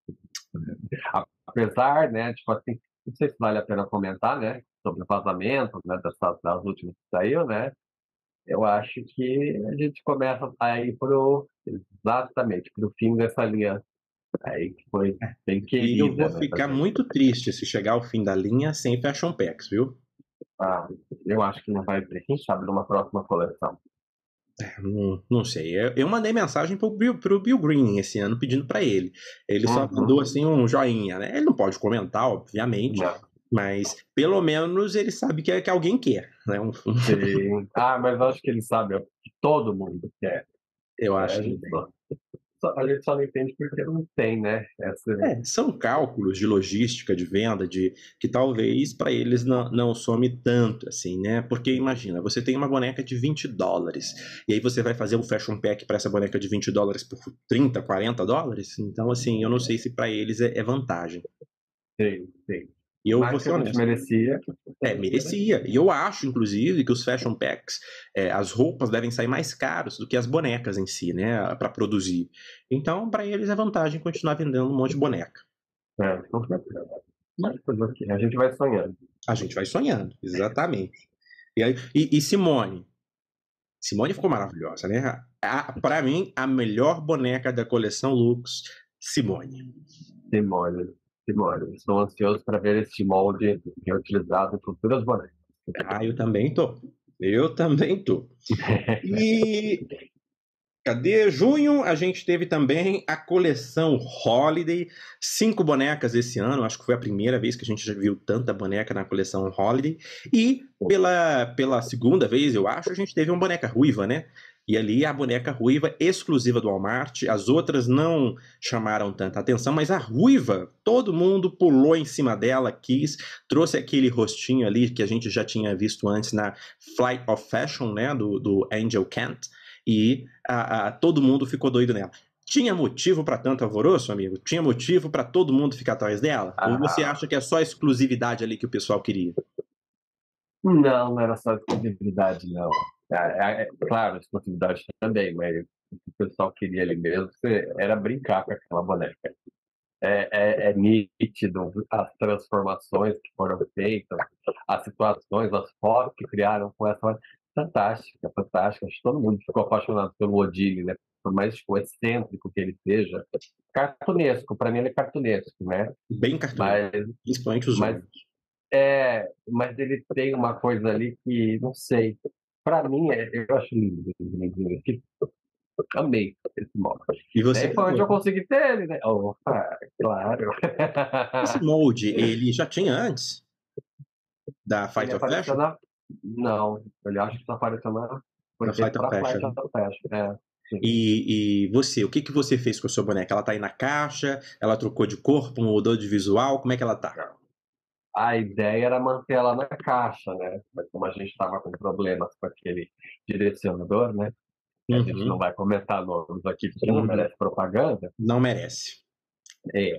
Speaker 3: Apesar, né, tipo assim, não sei se vale a pena comentar, né, sobre o vazamento, né, das últimas que saiu, né, eu acho que a gente começa a ir exatamente, pro fim dessa linha aí, que foi bem
Speaker 2: E eu
Speaker 3: querida,
Speaker 2: vou
Speaker 3: né, da
Speaker 2: ficar
Speaker 3: gente.
Speaker 2: muito triste se chegar ao fim da linha sem Fashion Packs, viu?
Speaker 3: Ah, eu acho que não vai ter, quem sabe, numa próxima coleção.
Speaker 2: Não sei. Eu mandei mensagem pro Bill Green esse ano pedindo para ele. Ele só mandou assim um joinha, né? Ele não pode comentar, obviamente,
Speaker 3: Não.
Speaker 2: mas pelo menos ele sabe que alguém quer, né?
Speaker 3: Sim. Ah, mas eu acho que ele sabe que todo mundo quer.
Speaker 2: Eu
Speaker 3: A
Speaker 2: acho
Speaker 3: gente
Speaker 2: também.
Speaker 3: só não entende porque não tem, né?
Speaker 2: São cálculos de logística, de venda, de que talvez para eles não some tanto, assim, né? Porque imagina, você tem uma boneca de $20, e aí você vai fazer um fashion pack para essa boneca de $20 por 30, $40. Então, assim, eu não sei se para eles é vantagem.
Speaker 3: Sim, sim.
Speaker 2: E eu vou
Speaker 3: Mas que
Speaker 2: ser
Speaker 3: a gente
Speaker 2: honesto.
Speaker 3: merecia.
Speaker 2: Merecia. E eu acho, inclusive, que os fashion packs, as roupas devem sair mais caros do que as bonecas em si, né? Para produzir. Então, para eles é vantagem continuar vendendo um monte de boneca.
Speaker 3: Com certeza. Mas fazer o quê? A gente vai sonhando.
Speaker 2: A gente vai sonhando, exatamente. E Simone? Simone ficou maravilhosa, né? Para mim, a melhor boneca da coleção Lux, Simone.
Speaker 3: Simone, Simone. Estou ansioso para ver este molde reutilizado em futuras bonecas.
Speaker 2: Eu também tô. Eu também tô. E cadê? Junho a gente teve também a coleção Holiday, 5 bonecas esse ano, acho que foi a primeira vez que a gente já viu tanta boneca na coleção Holiday, e pela segunda vez, eu acho, a gente teve uma boneca ruiva, né? E ali a boneca ruiva exclusiva do Walmart, as outras não chamaram tanta atenção, mas a ruiva, todo mundo pulou em cima dela, quis, trouxe aquele rostinho ali que a gente já tinha visto antes na Flight of Fashion, né, do Angel Kent, e todo mundo ficou doido nela. Tinha motivo para tanto alvoroço, amigo? Tinha motivo para todo mundo ficar atrás dela? Ou você acha que é só a exclusividade ali que o pessoal queria?
Speaker 3: Não era só exclusividade, não. Claro, exclusividade também, mas o que o pessoal queria ali mesmo era brincar com aquela boneca. É nítido as transformações que foram feitas, as situações, as fotos que criaram com essa fantástica, fantástica. Acho que todo mundo ficou apaixonado pelo Odile, né? Por mais tipo, excêntrico que ele seja. Cartunesco, para mim ele é cartunesco, né?
Speaker 2: Bem cartunesco, principalmente os
Speaker 3: Mas
Speaker 2: olhos.
Speaker 3: mas ele tem uma coisa ali que, não sei, para mim, eu acho lindo, lindo, lindo. Amei esse molde.
Speaker 2: E você
Speaker 3: Daí foi onde eu
Speaker 2: pegou.
Speaker 3: consegui ter ele, né? Opa, claro.
Speaker 2: Esse molde, ele já tinha antes da
Speaker 3: Ele
Speaker 2: Fight of
Speaker 3: apareceu
Speaker 2: Fashion?
Speaker 3: na. Não, ele acho que só apareceu na. Foi
Speaker 2: Na
Speaker 3: feito
Speaker 2: Fight of
Speaker 3: para Flight
Speaker 2: Fashion.
Speaker 3: of Fashion. Sim.
Speaker 2: E você, o que você fez com a sua boneca? Ela tá aí na caixa? Ela trocou de corpo, mudou de visual? Como é que ela tá?
Speaker 3: A ideia era manter ela na caixa, né? Mas como a gente estava com problemas com aquele direcionador, né? A gente não
Speaker 2: Uhum,
Speaker 3: vai comentar nomes aqui, porque não
Speaker 2: uhum.
Speaker 3: merece propaganda.
Speaker 2: Não merece.
Speaker 3: É,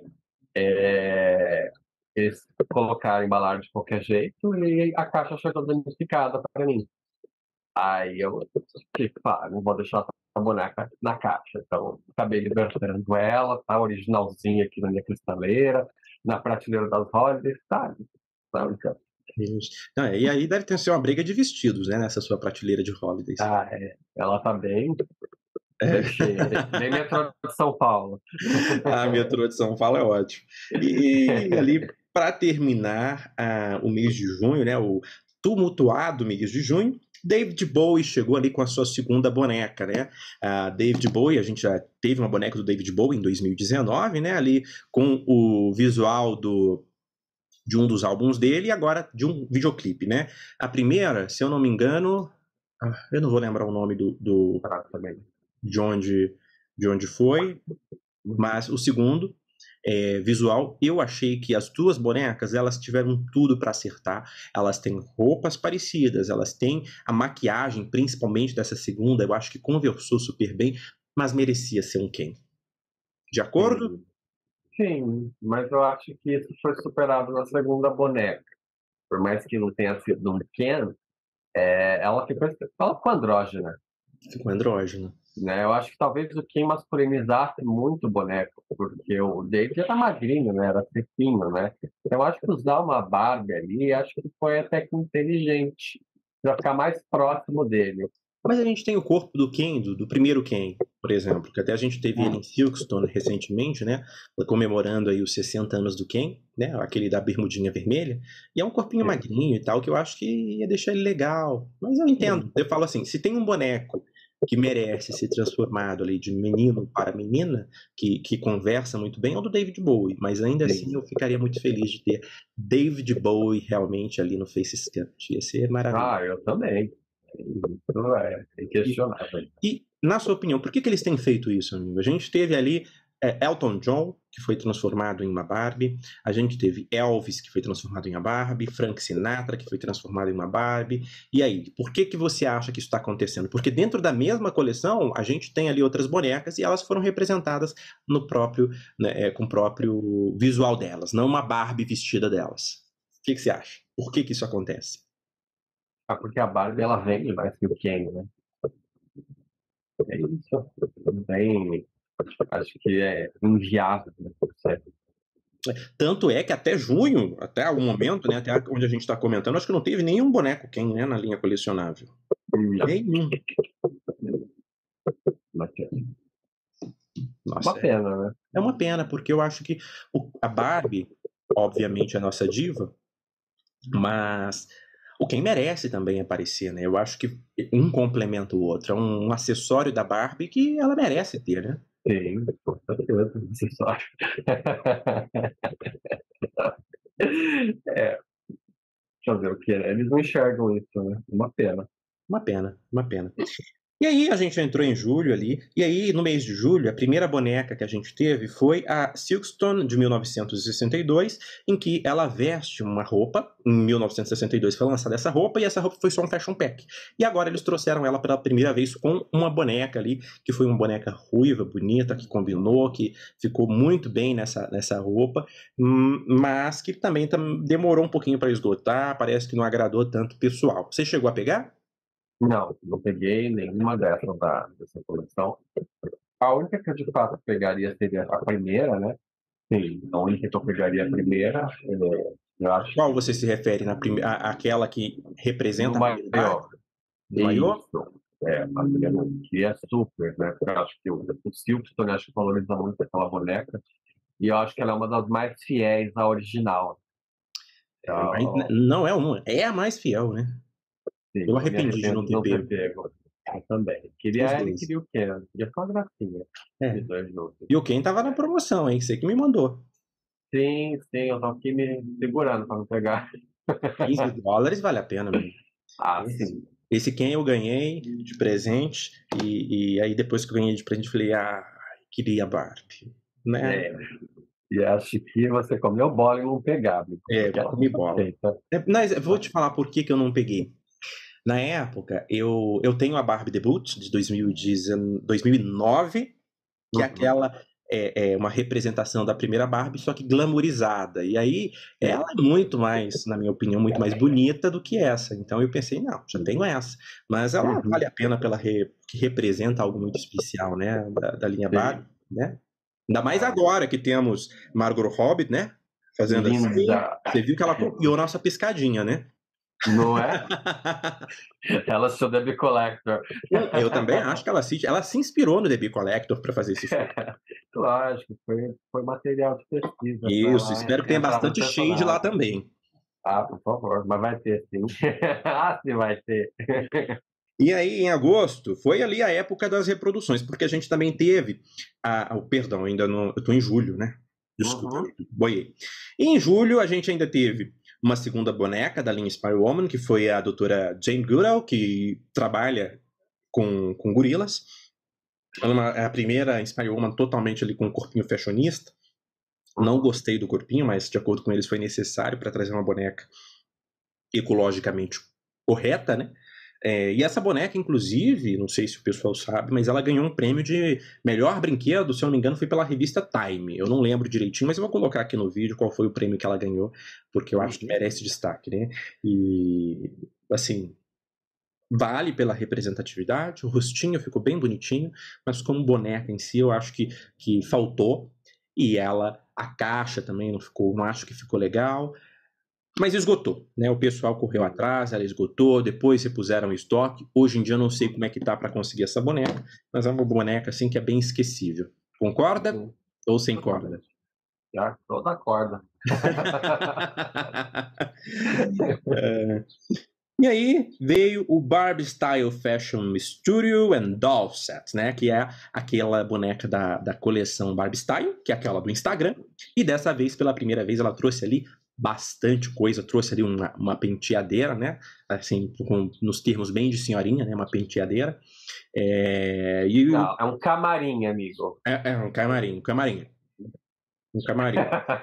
Speaker 3: eles colocaram, embalaram de qualquer jeito e a caixa chegou danificada para mim. Aí eu tipo, não vou deixar a boneca na caixa. Então, acabei liberando ela, tá originalzinha aqui na minha cristaleira, na prateleira das Holidays, sabe? Então,
Speaker 2: Não, e aí deve ter sido uma briga de vestidos, né? Nessa sua prateleira de holidays.
Speaker 3: ela tá bem
Speaker 2: É.
Speaker 3: cheia, bem metrô de São Paulo.
Speaker 2: A metrô de São Paulo é ótimo. E ali, para terminar o mês de junho, né? O tumultuado mês de junho, David Bowie chegou ali com a sua segunda boneca, né? David Bowie, a gente já teve uma boneca do David Bowie em 2019, né? Ali com o visual de um dos álbuns dele e agora de um videoclipe, né? A primeira, se eu não me engano, eu não vou lembrar o nome de onde foi, mas o segundo visual, eu achei que as duas bonecas, elas tiveram tudo para acertar. Elas têm roupas parecidas, elas têm a maquiagem, principalmente dessa segunda, eu acho que conversou super bem, mas merecia ser um Ken. De acordo?
Speaker 3: Sim, mas eu acho que isso foi superado na segunda boneca. Por mais que não tenha sido um Ken, ela ficou andrógena,
Speaker 2: Ficou andrógeno.
Speaker 3: né? Eu acho que talvez o Ken masculinizasse muito o boneco, porque o David era magrinho, né? Era sequinho, né? Eu acho que usar uma Barbie ali, acho que foi até que inteligente, para ficar mais próximo dele.
Speaker 2: Mas a gente tem o corpo do Ken, do primeiro Ken, por exemplo, que até a gente teve ele em Silkstone recentemente, né? Comemorando aí os 60 anos do Ken, né? Aquele da bermudinha vermelha. E é um corpinho magrinho e tal, que eu acho que ia deixar ele legal. Mas eu entendo. Eu falo assim, se tem um boneco que merece ser transformado ali de menino para menina, que conversa muito bem, é o do David Bowie. Mas ainda assim eu ficaria muito feliz de ter David Bowie realmente ali no Face Sculpt. Ia ser maravilhoso.
Speaker 3: Eu também. Isso é inquestionável.
Speaker 2: E, na sua opinião, por que eles têm feito isso, amigo? A gente teve ali Elton John, que foi transformado em uma Barbie. A gente teve Elvis, que foi transformado em uma Barbie. Frank Sinatra, que foi transformado em uma Barbie. E aí, por que você acha que isso está acontecendo? Porque dentro da mesma coleção, a gente tem ali outras bonecas e elas foram representadas no próprio, né, com o próprio visual delas, não uma Barbie vestida delas. O que você acha? Por que isso acontece?
Speaker 3: Porque a Barbie, ela vende mais que o Ken, né? É isso. Bem, acho que é inviável, né?
Speaker 2: Tanto é que até junho, até algum momento, né, até onde a gente está comentando, acho que não teve nenhum boneco Ken, né, na linha colecionável. Nenhum. Nossa,
Speaker 3: Uma pena, né?
Speaker 2: É uma pena, porque eu acho que a Barbie, obviamente, é a nossa diva, mas o Ken merece também aparecer, né? Eu acho que um complementa o outro. É um acessório da Barbie que ela merece ter, né?
Speaker 3: Sim, com certeza. Acessório. Fazer o que? Eles não enxergam isso, né? Uma pena.
Speaker 2: Uma pena, uma pena. E aí a gente entrou em julho ali, e aí no mês de julho, a primeira boneca que a gente teve foi a Silkstone de 1962, em que ela veste uma roupa. Em 1962 foi lançada essa roupa, e essa roupa foi só um fashion pack. E agora eles trouxeram ela pela primeira vez com uma boneca ali, que foi uma boneca ruiva, bonita, que combinou, que ficou muito bem nessa roupa, mas que também demorou um pouquinho para esgotar, parece que não agradou tanto o pessoal. Você chegou a pegar?
Speaker 3: Não peguei nenhuma dessa coleção. A única que eu de fato pegaria seria a primeira, né? Sim, a única que eu pegaria a primeira, eu acho.
Speaker 2: Qual você se refere àquela que representa
Speaker 3: a maior?
Speaker 2: Do maior?
Speaker 3: Isso. Que é super, né? Eu acho que o Silkstone acho que valoriza muito aquela boneca e eu acho que ela é uma das mais fiéis à original.
Speaker 2: Não é uma, é a mais fiel, né?
Speaker 3: Sim,
Speaker 2: eu arrependi de não ter pego.
Speaker 3: Eu também. Queria o Ken. Queria só a gracinha.
Speaker 2: E o Ken tava na promoção, hein? Você que me mandou.
Speaker 3: Sim, eu tô aqui me segurando para não pegar.
Speaker 2: $15 vale a pena, mesmo.
Speaker 3: Sim.
Speaker 2: Esse Ken eu ganhei de presente, e aí depois que eu ganhei de presente, eu falei, queria a Barbie, né?
Speaker 3: E acho que você comeu bola e não pegava.
Speaker 2: Eu comi bola. Mas eu vou te falar por que eu não peguei. Na época, eu tenho a Barbie Debut de 2009, que é aquela uma representação da primeira Barbie, só que glamourizada. E aí, ela é muito mais, na minha opinião, muito mais bonita do que essa. Então eu pensei, não, já tenho essa. Mas ela vale a pena que representa algo muito especial, né? Da linha Barbie, né? Ainda mais agora que temos Margot Robbie, né? Fazendo assim. Você viu que ela copiou nossa piscadinha, né?
Speaker 3: Não é? Ela assistiu Debbie Collector.
Speaker 2: Eu também acho que ela se inspirou no Debbie Collector para fazer esse filme.
Speaker 3: Lógico, foi material de pesquisa.
Speaker 2: Isso, espero que tenha bastante shade lá também.
Speaker 3: Por favor, mas vai ter sim. Sim, vai ter.
Speaker 2: E aí, em agosto, foi ali a época das reproduções, porque a gente também teve perdão, eu tô em julho, né? Desculpa,
Speaker 3: Uhum.
Speaker 2: boiei. E em julho a gente ainda teve uma segunda boneca da linha Spy Woman, que foi a doutora Jane Goodall, que trabalha com gorilas. Ela é a primeira Spy Woman totalmente ali com um corpinho fashionista. Não gostei do corpinho, mas de acordo com eles foi necessário para trazer uma boneca ecologicamente correta, né? E essa boneca, inclusive, não sei se o pessoal sabe, mas ela ganhou um prêmio de melhor brinquedo, se eu não me engano, foi pela revista Time. Eu não lembro direitinho, mas eu vou colocar aqui no vídeo qual foi o prêmio que ela ganhou, porque eu acho que merece destaque, né? E, assim, vale pela representatividade, o rostinho ficou bem bonitinho, mas como boneca em si, eu acho que faltou. E a caixa também não acho que ficou legal. Mas esgotou, né? O pessoal correu atrás, ela esgotou, depois repuseram o estoque. Hoje em dia eu não sei como é que tá para conseguir essa boneca, mas é uma boneca assim que é bem esquecível. Concorda?
Speaker 3: Sim.
Speaker 2: Ou sem corda?
Speaker 3: Já toda corda.
Speaker 2: E aí veio o Barbie Style Fashion Studio and Doll Set, né? Que é aquela boneca da coleção Barbie Style, que é aquela do Instagram. E dessa vez, pela primeira vez, ela trouxe ali bastante coisa. Trouxe ali uma penteadeira, né? Assim, nos termos bem de senhorinha, né? Uma penteadeira.
Speaker 3: Não, é um camarim, amigo.
Speaker 2: É um camarim. Um camarim.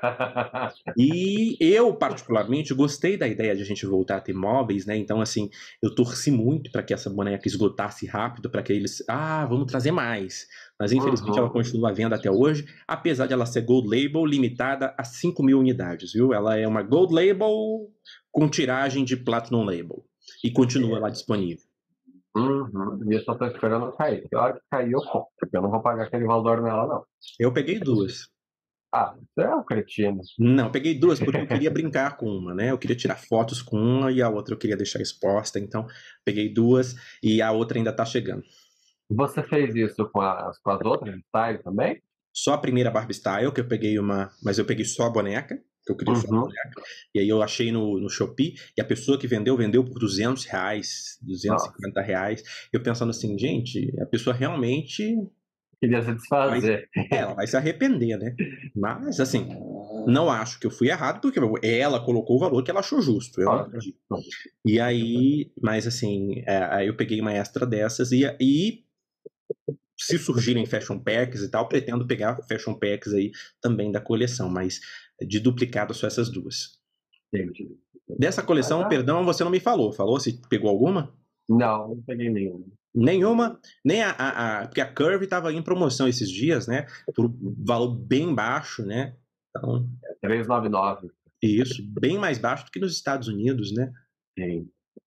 Speaker 2: E eu, particularmente, gostei da ideia de a gente voltar a ter móveis, né? Então, assim, eu torci muito para que essa boneca esgotasse rápido, para que eles, vamos trazer mais. Mas, infelizmente, ela continua à venda até hoje, apesar de ela ser Gold Label, limitada a 5.000 unidades, viu? Ela é uma Gold Label com tiragem de Platinum Label. E continua lá disponível.
Speaker 3: E eu só tô esperando cair. Se a hora que cair, eu compro, porque eu não vou pagar aquele valor nela, não.
Speaker 2: Eu peguei duas.
Speaker 3: Você é um cretino.
Speaker 2: Não, peguei duas porque eu queria brincar com uma, né? Eu queria tirar fotos com uma e a outra eu queria deixar exposta. Então, peguei duas e a outra ainda tá chegando.
Speaker 3: Você fez isso com as outras styles também?
Speaker 2: Só a primeira Barbie Style, que eu peguei mas eu peguei só a boneca, que eu queria só a boneca. E aí eu achei no Shopee, e a pessoa que vendeu por R$200, R$250. Eu pensando assim, gente, a pessoa realmente
Speaker 3: queria se desfazer.
Speaker 2: Ela vai se arrepender, né? Mas, assim, não acho que eu fui errado, porque ela colocou o valor que ela achou justo. Eu não pedi. E aí, mas assim, aí eu peguei uma extra dessas e se surgirem fashion packs e tal, pretendo pegar fashion packs aí também da coleção, mas de duplicado só essas duas.
Speaker 3: Entendi.
Speaker 2: Dessa coleção, perdão, você não me falou. Falou se pegou alguma?
Speaker 3: Não peguei nenhuma.
Speaker 2: Nenhuma, nem porque a Curve estava em promoção esses dias, né? Por valor bem baixo, né? Então,
Speaker 3: R$399.
Speaker 2: Isso, bem mais baixo do que nos Estados Unidos, né?
Speaker 3: Sim.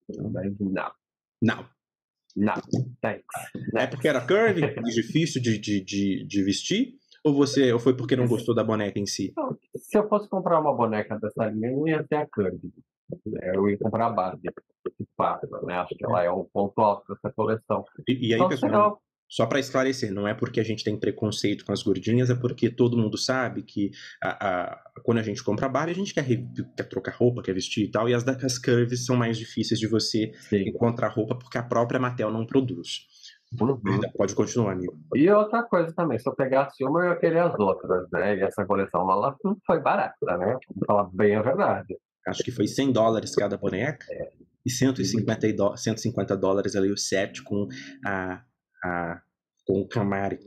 Speaker 2: Não.
Speaker 3: Thanks.
Speaker 2: É porque era Curve, mais difícil de vestir? Ou foi porque não gostou da boneca em si?
Speaker 3: Se eu fosse comprar uma boneca dessa linha, não ia ser a Curve. Eu ia comprar a Barbie. Né? Acho que ela é o ponto alto dessa coleção.
Speaker 2: E aí, pessoal, só para esclarecer, não é porque a gente tem preconceito com as gordinhas, é porque todo mundo sabe que quando a gente compra a Barbie, a gente quer trocar roupa, quer vestir e tal, e as curves são mais difíceis de você encontrar roupa porque a própria Mattel não produz. Pode continuar, amigo.
Speaker 3: E outra coisa também, se eu pegasse uma, eu ia querer as outras, né? E essa coleção lá não foi barata, né? Vou falar bem a verdade.
Speaker 2: Acho que foi $100 cada boneca. E $150 ali o set com com o camarim.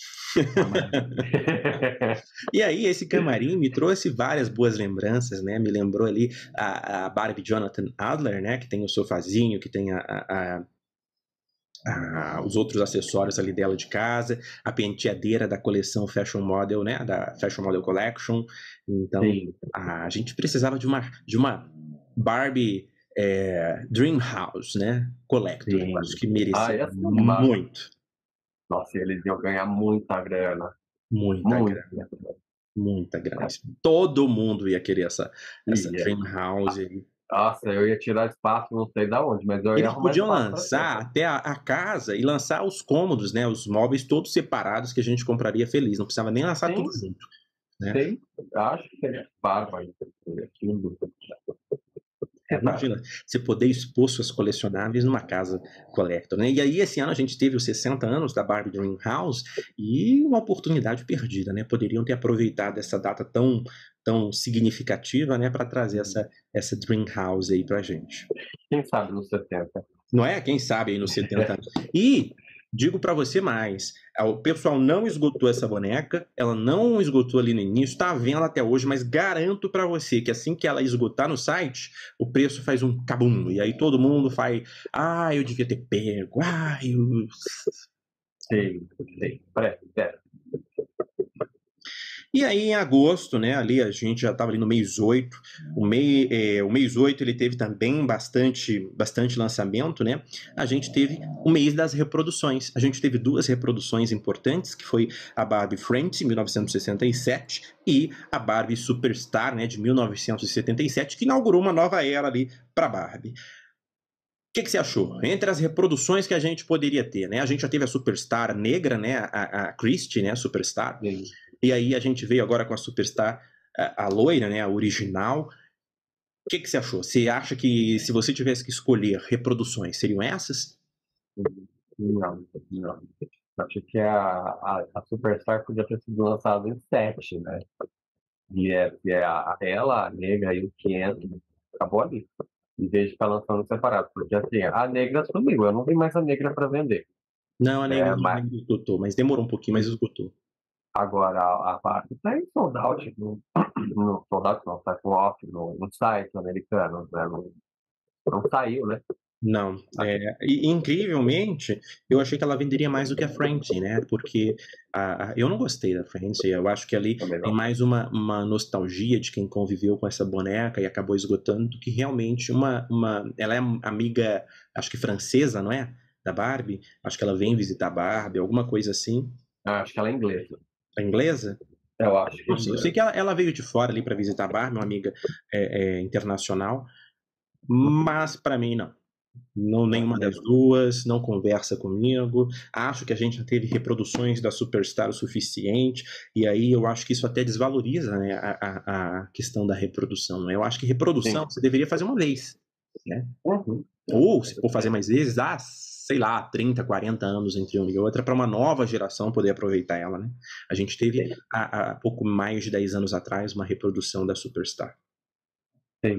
Speaker 2: E aí esse camarim me trouxe várias boas lembranças, né? Me lembrou ali a Barbie Jonathan Adler, né? Que tem o sofazinho, que tem os outros acessórios ali dela de casa, a penteadeira da coleção Fashion Model, né? Da Fashion Model Collection. Então, a gente precisava de uma Barbie Dream House, né? Collector. Eu acho que merecia muito.
Speaker 3: Nossa, eles iam ganhar muita grana.
Speaker 2: Muita grana. Todo mundo ia querer essa Dream House aí.
Speaker 3: Nossa, eu ia tirar espaço, não sei de onde, mas eu ia
Speaker 2: Eles podiam lançar até a casa e lançar os cômodos, né? Os móveis todos separados que a gente compraria feliz. Não precisava nem lançar tudo junto. Né?
Speaker 3: Sim, acho que seria bárbaro.
Speaker 2: Imagina, você poder expor suas colecionáveis numa casa collector, né? E aí, esse ano a gente teve os 60 anos da Barbie Dreamhouse e uma oportunidade perdida, né? Poderiam ter aproveitado essa data tão significativa, né? Para trazer essa Dreamhouse aí pra gente.
Speaker 3: Quem sabe nos 70.
Speaker 2: Não é? Quem sabe aí nos 70 anos. E digo para você mais, o pessoal não esgotou essa boneca, ela não esgotou ali no início, tá à venda até hoje, mas garanto para você que assim que ela esgotar no site, o preço faz um cabum, e aí todo mundo faz, eu devia ter pego,
Speaker 3: Sei. Pera.
Speaker 2: E aí, em agosto, né, ali a gente já estava ali no mês 8, o mês 8 ele teve também bastante lançamento, né? A gente teve o mês das reproduções. A gente teve 2 reproduções importantes, que foi a Barbie Friends, de 1967, e a Barbie Superstar, né, de 1977, que inaugurou uma nova era ali para Barbie. O que você achou? Entre as reproduções que a gente poderia ter, né? A gente já teve a Superstar negra, né? A Christie, né? A Superstar.
Speaker 3: Sim.
Speaker 2: E aí a gente veio agora com a Superstar, a loira, né? A original. O que você achou? Você acha que se você tivesse que escolher reproduções, seriam essas?
Speaker 3: Não. Acho que a Superstar podia ter sido lançada em 7, né? E ela, a negra e o 500, acabou ali. Em vez de ficar lançando separado. Porque assim, a negra sumiu, eu não vi mais a negra para vender.
Speaker 2: Não, a negra
Speaker 3: mas
Speaker 2: esgotou, mas demorou um pouquinho, mas esgotou.
Speaker 3: agora a Barbie tá em sold out, no sold out não, tá com off no site americano, né? Não saiu, né?
Speaker 2: Não, e incrivelmente, eu achei que ela venderia mais do que a Frenzy, né? Porque eu não gostei da Frenzy, eu acho que ali tem mais uma nostalgia de quem conviveu com essa boneca e acabou esgotando do que realmente ela é amiga, acho que francesa, não é? Da Barbie, acho que ela vem visitar a Barbie, alguma coisa assim.
Speaker 3: Acho que ela é inglesa.
Speaker 2: É inglesa?
Speaker 3: Eu acho que
Speaker 2: Não sei, eu sei que ela veio de fora ali para visitar a Barbie, uma amiga internacional, mas para mim não. Não, nenhuma das duas, não conversa comigo. Acho que a gente já teve reproduções da Superstar o suficiente, e aí eu acho que isso até desvaloriza, né, a questão da reprodução. Né? Eu acho que reprodução Sim. Você deveria fazer uma vez. Né?
Speaker 3: Uhum.
Speaker 2: Ou, se for fazer mais vezes, sei lá, 30, 40 anos entre uma e outra, para uma nova geração poder aproveitar ela. Né? A gente teve, há pouco mais de 10 anos atrás, uma reprodução da Superstar.
Speaker 3: Sim.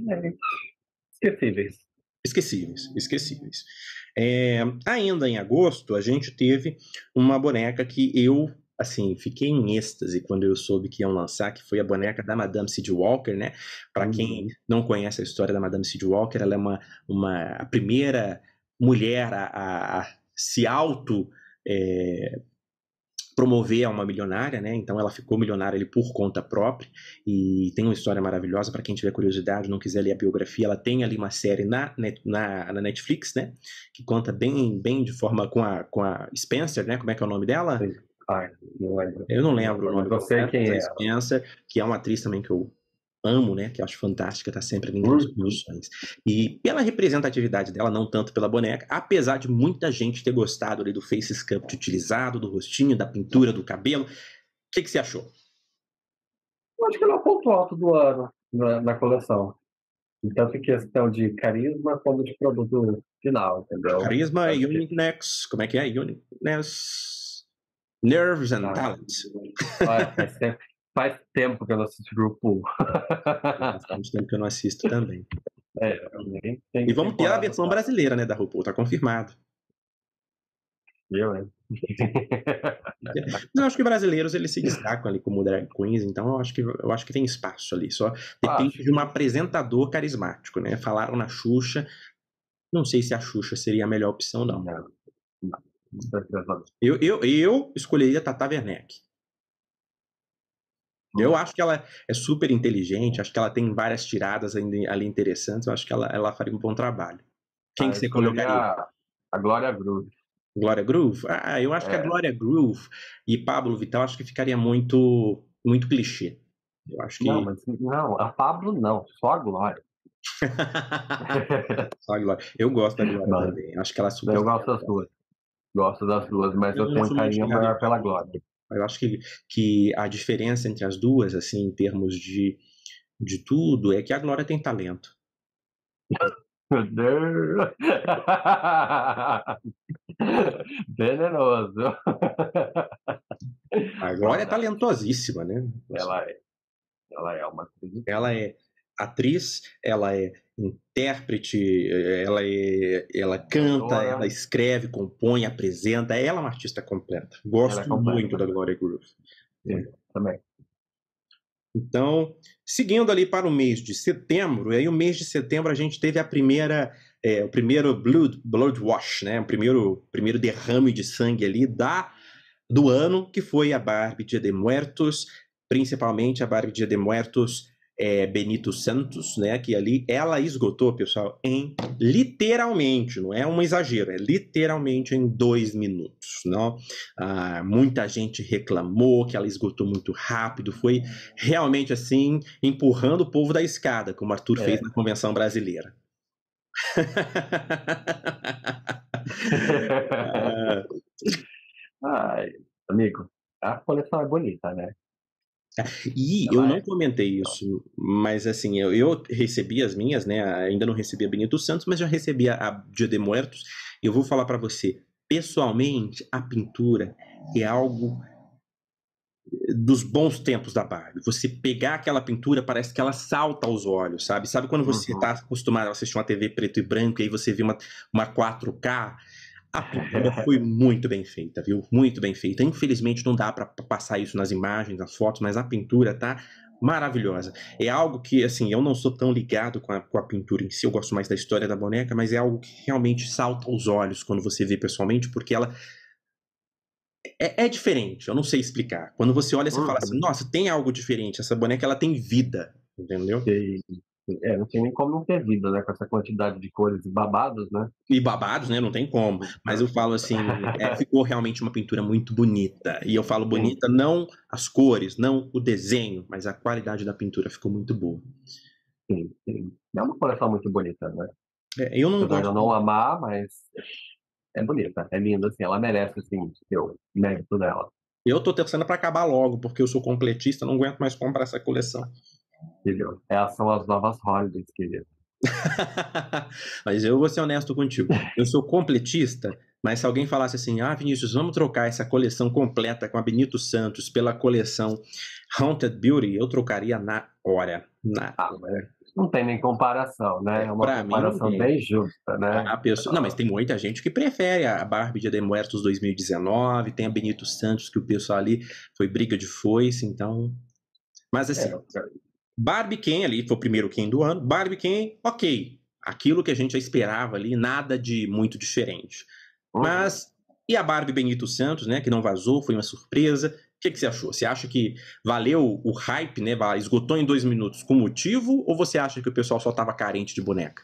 Speaker 2: Esquecíveis. Ainda em agosto, a gente teve uma boneca que eu, assim, fiquei em êxtase quando eu soube que iam lançar, que foi a boneca da Madame C.J. Walker, né? Para quem não conhece a história da Madame C.J. Walker, ela é a primeira mulher a se promover a uma milionária, né? Então ela ficou milionária ali por conta própria e tem uma história maravilhosa para quem tiver curiosidade, não quiser ler a biografia, ela tem ali uma série na Netflix, né? Que conta bem de forma com a Spencer, né? Como é que é o nome dela? Eu não lembro o nome.
Speaker 3: Eu sei quem é.
Speaker 2: Spencer, que é uma atriz também que eu amo, né, que eu acho fantástica, tá sempre ali em grandes produções. E pela representatividade dela, não tanto pela boneca, apesar de muita gente ter gostado ali do face sculpt utilizado, do rostinho, da pintura, do cabelo. O que você achou?
Speaker 3: Eu acho que ele é o ponto alto do ano na coleção. Tanto em questão de carisma como de produto final, entendeu?
Speaker 2: Carisma e uniqueness. Como é que é? Uniqueness, nerves and talents.
Speaker 3: Faz tempo que eu não assisto Grupo.
Speaker 2: Faz tempo que eu não assisto também.
Speaker 3: E
Speaker 2: vamos ter a versão brasileira, né, da RuPaul, tá confirmado.
Speaker 3: Eu, hein?
Speaker 2: Eu acho que brasileiros eles se destacam ali como drag queens, então eu acho que tem espaço ali. Só depende de um apresentador carismático, né? Falaram na Xuxa, não sei se a Xuxa seria a melhor opção, não. Eu escolheria a Tata Werneck. Eu acho que ela é super inteligente, acho que ela tem várias tiradas ali interessantes, eu acho que ela faria um bom trabalho. Quem que você colocaria?
Speaker 3: A Glória Groove.
Speaker 2: Glória Groove? Eu acho que a Glória Groove e Pablo Vittar, acho que ficaria muito clichê. Eu acho que...
Speaker 3: Não, a Pablo não, só a Glória.
Speaker 2: Só a Glória. Eu gosto da Glória também, acho que ela é super...
Speaker 3: Eu gosto das duas. Gosto das duas, mas eu tenho um carinho maior pela Glória.
Speaker 2: Eu acho que a diferença entre as duas, assim, em termos de tudo, é que a Glória tem talento.
Speaker 3: Meu Deus. Venenoso.
Speaker 2: A Glória é
Speaker 3: Maldade.
Speaker 2: talentosíssima, né?
Speaker 3: Ela é, ela é uma atriz.
Speaker 2: Ela é atriz, ela é intérprete, ela canta, ela
Speaker 3: Cantora,
Speaker 2: escreve, compõe, apresenta. Ela é uma artista completa.
Speaker 3: ela é
Speaker 2: Gosto muito
Speaker 3: completa.
Speaker 2: da Gloria Groove.
Speaker 3: Sim, também.
Speaker 2: Então, seguindo ali para o mês de setembro, aí o mês de setembro a gente teve a primeira, o primeiro blood wash, né? O primeiro derrame de sangue ali do ano, que foi a Barbie Dia de Muertos, principalmente a Barbie Dia de Muertos Benito Santos, né? Que ali ela esgotou, pessoal, em literalmente, não é um exagero, é literalmente em 2 minutos, não? Muita gente reclamou que ela esgotou muito rápido, foi realmente assim, empurrando o povo da escada, como o Arthur fez na convenção brasileira.
Speaker 3: Ai, amigo, a coleção é bonita, né?
Speaker 2: E eu
Speaker 3: Ela
Speaker 2: não
Speaker 3: é.
Speaker 2: comentei isso, mas assim, eu recebi as minhas, né? Ainda não recebi a Benito Santos, mas já recebi a Dia de Muertos. Eu vou falar para você, pessoalmente, a pintura é algo dos bons tempos da Barbie. Você pegar aquela pintura, parece que ela salta aos olhos, sabe? Sabe quando você está acostumado a assistir uma TV preto e branco e aí você vê uma 4K? A pintura foi muito bem feita, viu? Muito bem feita. Infelizmente não dá para passar isso nas imagens, nas fotos, mas a pintura tá maravilhosa. É algo que, assim, eu não sou tão ligado com a pintura em si, eu gosto mais da história da boneca, mas é algo que realmente salta aos olhos quando você vê pessoalmente, porque ela é diferente, eu não sei explicar. Quando você olha, você fala assim,
Speaker 3: Uhum.
Speaker 2: nossa, tem algo diferente, essa boneca ela tem vida, entendeu?
Speaker 3: Não tem nem como não ter vida, né? Com essa quantidade de cores e babados, né?
Speaker 2: E babados, né? Não tem como. Mas eu falo assim, ficou realmente uma pintura muito bonita. E eu falo
Speaker 3: Sim,
Speaker 2: bonita não as cores, não o desenho, mas a qualidade da pintura ficou muito boa.
Speaker 3: sim, sim. É uma coleção muito bonita, né?
Speaker 2: Eu não
Speaker 3: Apesar de eu
Speaker 2: gosto.
Speaker 3: não amar, mas é bonita, é linda, assim. Ela merece, assim, o mérito dela.
Speaker 2: Eu tô torcendo para acabar logo, porque eu sou completista, não aguento mais comprar essa coleção.
Speaker 3: Entendeu? Essas são as novas Holidays, querido.
Speaker 2: Mas eu vou ser honesto contigo. Eu sou completista, mas se alguém falasse assim, Vinícius, vamos trocar essa coleção completa com a Benito Santos pela coleção Haunted Beauty, eu trocaria na hora. Na
Speaker 3: Mas não tem nem comparação, né? É uma
Speaker 2: Para mim não
Speaker 3: comparação
Speaker 2: tem.
Speaker 3: bem justa, né?
Speaker 2: A pessoa... Não, mas tem muita gente que prefere a Barbie Dia de Muertos 2019, tem a Benito Santos, que o pessoal ali foi briga de foice, então... Mas
Speaker 3: É,
Speaker 2: assim, Barbie Ken ali, foi o primeiro Ken do ano. Barbie Ken, ok. Aquilo que a gente já esperava ali, nada de muito diferente. Mas, e a Barbie Benito Santos, né, que não vazou, foi uma surpresa. O que você achou? Você acha que valeu o hype, né, esgotou em 2 minutos com motivo, ou você acha que o pessoal só estava carente de boneca?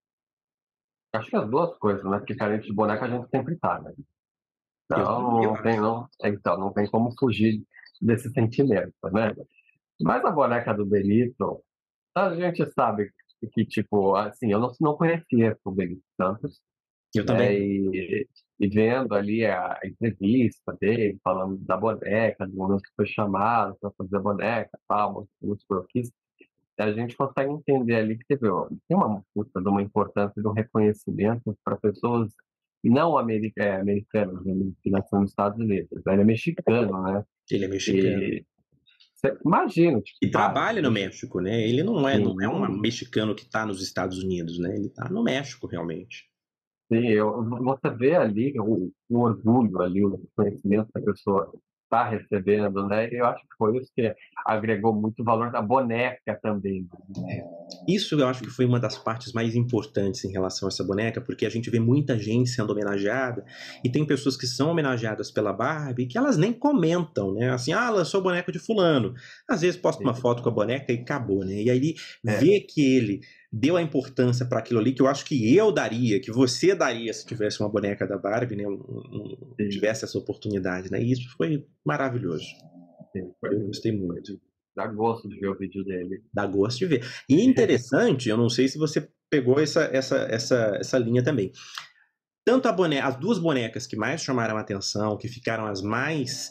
Speaker 3: acho que as duas coisas, né? Porque carente de boneca a gente sempre tá, né?
Speaker 2: Eu,
Speaker 3: Então,
Speaker 2: eu
Speaker 3: não tem,
Speaker 2: acho.
Speaker 3: não, então, não tem como fugir desse sentimento, né? Mas a boneca do Benito, a gente sabe que, tipo, assim, eu não conhecia o Benito Santos,
Speaker 2: Eu também
Speaker 3: né?
Speaker 2: não.
Speaker 3: E vendo ali a entrevista dele, falando da boneca, do momento que foi chamado para fazer a boneca, tal, mostrou que a gente consegue entender ali que teve, ó, tem uma puta de uma importância, de um reconhecimento para pessoas não americanas, né, que nasceram nos Estados Unidos. Ele é mexicano, né?
Speaker 2: Ele é mexicano.
Speaker 3: E você imagina, tipo,
Speaker 2: E
Speaker 3: cara,
Speaker 2: trabalha no México, né? Ele não é um
Speaker 3: sim,
Speaker 2: mexicano que está nos Estados Unidos, né? Ele está no México, realmente.
Speaker 3: sim, você vê ali o orgulho ali, o conhecimento que a pessoa está recebendo, né? E eu acho que foi isso que agregou muito valor da boneca também, né?
Speaker 2: Isso eu acho que foi uma das partes mais importantes em relação a essa boneca, porque a gente vê muita gente sendo homenageada, e tem pessoas que são homenageadas pela Barbie que elas nem comentam, né? Assim, lançou a boneca de fulano. Às vezes posta uma foto com a boneca e acabou, né? E aí
Speaker 3: É,
Speaker 2: ver que ele deu a importância para aquilo ali que eu acho que eu daria, que você daria se tivesse uma boneca da Barbie, né?
Speaker 3: sim,
Speaker 2: Tivesse essa oportunidade, né? E isso foi maravilhoso.
Speaker 3: sim,
Speaker 2: Eu gostei
Speaker 3: foi,
Speaker 2: muito.
Speaker 3: dá gosto de ver o vídeo dele.
Speaker 2: Dá gosto de ver. E interessante, eu não sei se você pegou essa linha também. Tanto as duas bonecas que mais chamaram a atenção, que ficaram as mais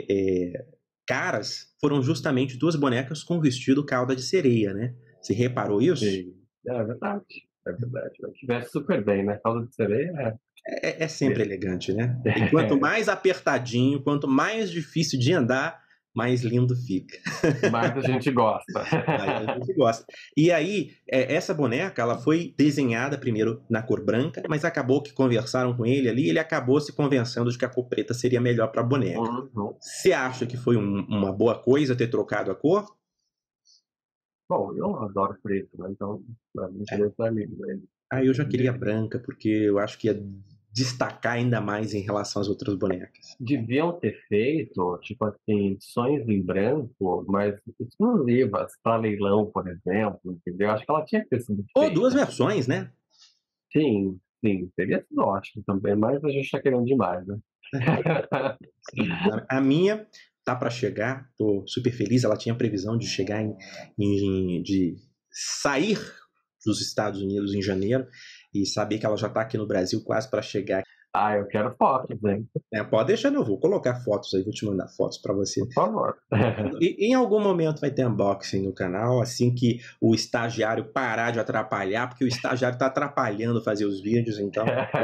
Speaker 2: caras, foram justamente duas bonecas com vestido cauda de sereia, né? Você reparou isso?
Speaker 3: Sim, é verdade. É verdade. Que veste super bem, né? Calça de sereia
Speaker 2: É sempre elegante, né? E quanto mais apertadinho, quanto mais difícil de andar, mais lindo fica.
Speaker 3: Mas a gente gosta.
Speaker 2: Aí a gente gosta. E aí, essa boneca, ela foi desenhada primeiro na cor branca, mas acabou que conversaram com ele ali, ele acabou se convencendo de que a cor preta seria melhor para a boneca. Você acha que foi uma boa coisa ter trocado a cor?
Speaker 3: Bom, eu adoro preto, né? Então, pra mim, preto é lindo.
Speaker 2: Eu já queria branca, porque eu acho que ia destacar ainda mais em relação às outras bonecas.
Speaker 3: Deviam ter feito, tipo assim, edições em branco, mas exclusivas para leilão, por exemplo, entendeu? Acho que ela tinha que ter sido
Speaker 2: Ou
Speaker 3: feita.
Speaker 2: 2 versões, né?
Speaker 3: Sim, sim, teria sido ótimo também, mas a gente está querendo demais, né?
Speaker 2: A minha tá para chegar, tô super feliz. Ela tinha previsão de chegar de sair dos Estados Unidos em janeiro e saber que ela já tá aqui no Brasil quase para chegar.
Speaker 3: Eu quero fotos, hein?
Speaker 2: Pode deixar, eu vou colocar fotos aí, vou te mandar fotos para você.
Speaker 3: Por favor.
Speaker 2: E em algum momento vai ter unboxing no canal, assim que o estagiário parar de atrapalhar, porque o estagiário tá atrapalhando fazer os vídeos, então.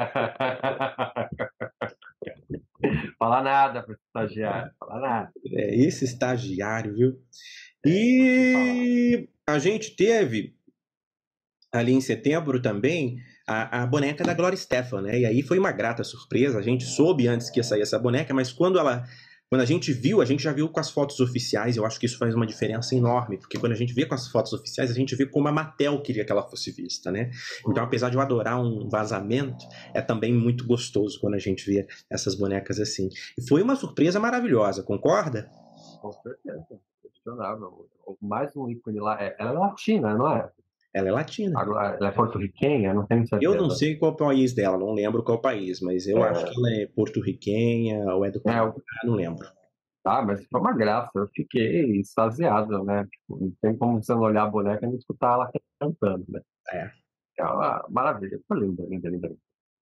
Speaker 3: Fala nada para o estagiário, fala nada.
Speaker 2: Esse estagiário, viu? E a gente teve ali em setembro também a boneca da Gloria Estefan, né? E aí foi uma grata surpresa. A gente soube antes que ia sair essa boneca, mas quando a gente viu, a gente já viu com as fotos oficiais. Eu acho que isso faz uma diferença enorme, porque quando a gente vê com as fotos oficiais, a gente vê como a Mattel queria que ela fosse vista, né? Então, apesar de eu adorar um vazamento, é também muito gostoso quando a gente vê essas bonecas assim. E foi uma surpresa maravilhosa, concorda?
Speaker 3: Com certeza, questionável. Mais um ícone lá. Ela é latina, não é?
Speaker 2: Ela é latina.
Speaker 3: Agora, ela é porto-riquenha? Não tenho certeza.
Speaker 2: Eu não sei qual país dela, não lembro qual país, mas eu acho que ela é porto-riquenha ou é do Canadá, não lembro.
Speaker 3: Mas foi uma graça, eu fiquei extasiado, né? Tipo, não tem como você não olhar a boneca e não escutar ela cantando, né? É uma maravilha, foi linda, linda, linda.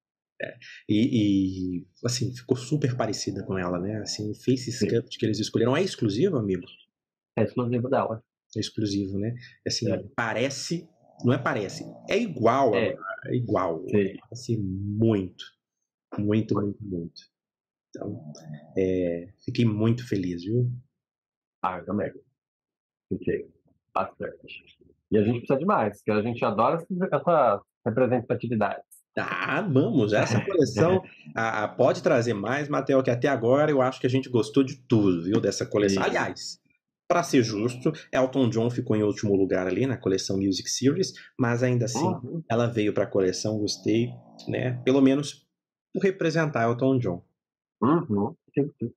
Speaker 2: E assim, ficou super parecida com ela, né? Assim, o Face Sculpt que eles escolheram é exclusivo, amigo?
Speaker 3: É exclusivo dela.
Speaker 2: É exclusivo, né? Assim, parece, não é parece, é igual, é igual.
Speaker 3: Sim.
Speaker 2: Assim, muito, muito, muito, muito. Então, fiquei muito feliz, viu?
Speaker 3: Eu também. Fiquei bastante. E a gente precisa de mais, porque a gente adora essa representatividade.
Speaker 2: Vamos, essa coleção pode trazer mais, Matheus, que até agora eu acho que a gente gostou de tudo, viu, dessa coleção. Aliás, para ser justo, Elton John ficou em último lugar ali na coleção Music Series, mas ainda assim, ela veio para a coleção, gostei, né, pelo menos por representar Elton John.
Speaker 3: Sim.